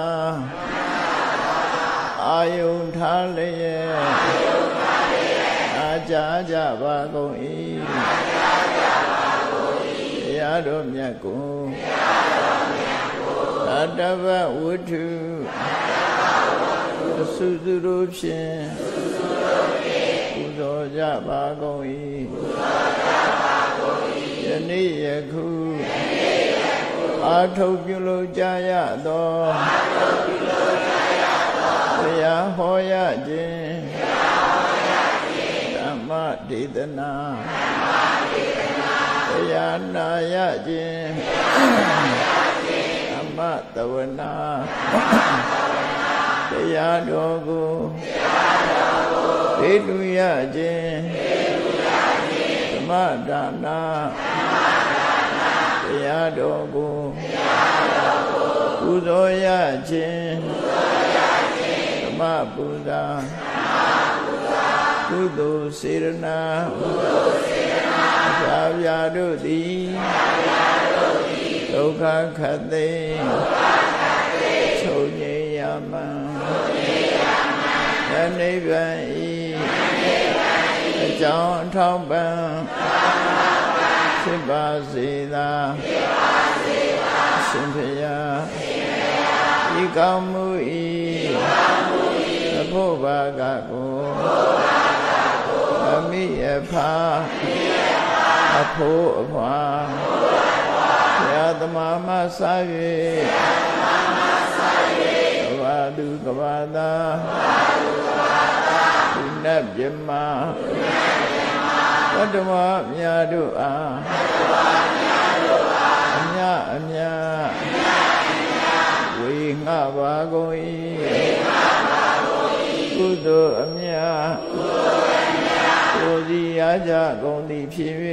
အာယုန်ထားလျက်အာကြကြပါကုန်၏တရားတော်မြတ်ကိုသတ္တဗဝတ္ထုအစုစုတို့ဖြင့်ပူဇော်ကြပါကုန်၏ယနေ့ယခုအာထုတ်ပြုလုပ်ကြရသောတရားဟောရခြင်းဓမ္မဒေသနာတရားနာရခြင်းဓမ္မတဝနာတရားတော်ကိုဒေတုရခြင်းဓမ္မဒါနာတရားတော်ကိုပူဇော်ရခြင်းဓမ္မပူဇာကုသိုလ်စေရနာဖြာဖြာတို့သည်ဒုက္ခခတ်သိချုပ်ငြိမ်းရမံနိဗ္ဗာန်ဤအကြောင်းအထောက်ပံ့ဖြစ်ပါစေသာရှင်ဖျားဤကောင်းမှုဤသဖို့ဘာကကိုအမိအဖာအဖို့အဖွာဘုရားသမာမဆာ၍ကဘာသူကဘာသာဘုနတ်မြမတတဝမြတ်တို့အားအမြအမြဝေငှပါကုန်၏ကုသိုလ်အမြကိုစီရကြကုန်သည်ဖြစ်၍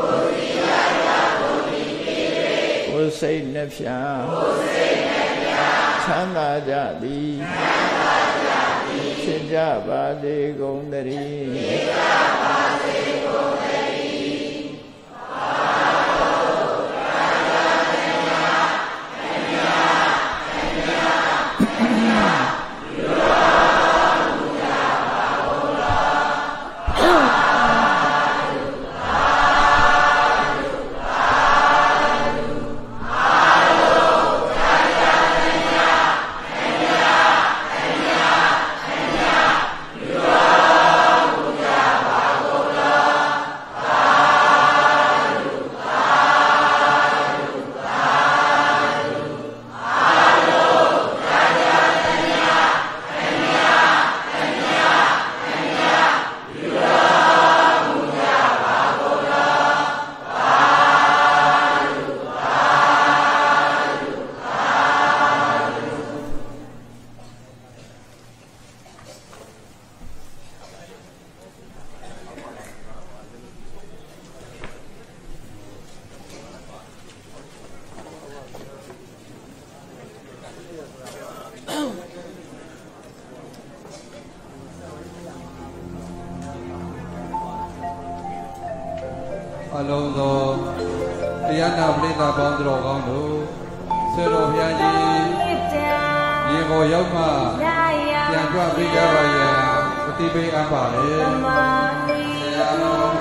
ကိုယ်စိတ်နှဖျားချမ်းသာကြသည်ဖြစ်ကြပါစေကုန်သတည်းအလုံးစုံတရားနာပရိသတ်ပေါင်းတော်ကောင်းတို့ဆွေတော်ဘုရားကြီးရေပေါ်ရောက်မှပြန်ကြွပေးကြပါရန်အတိပေးအပ်ပါလေဆရာတော်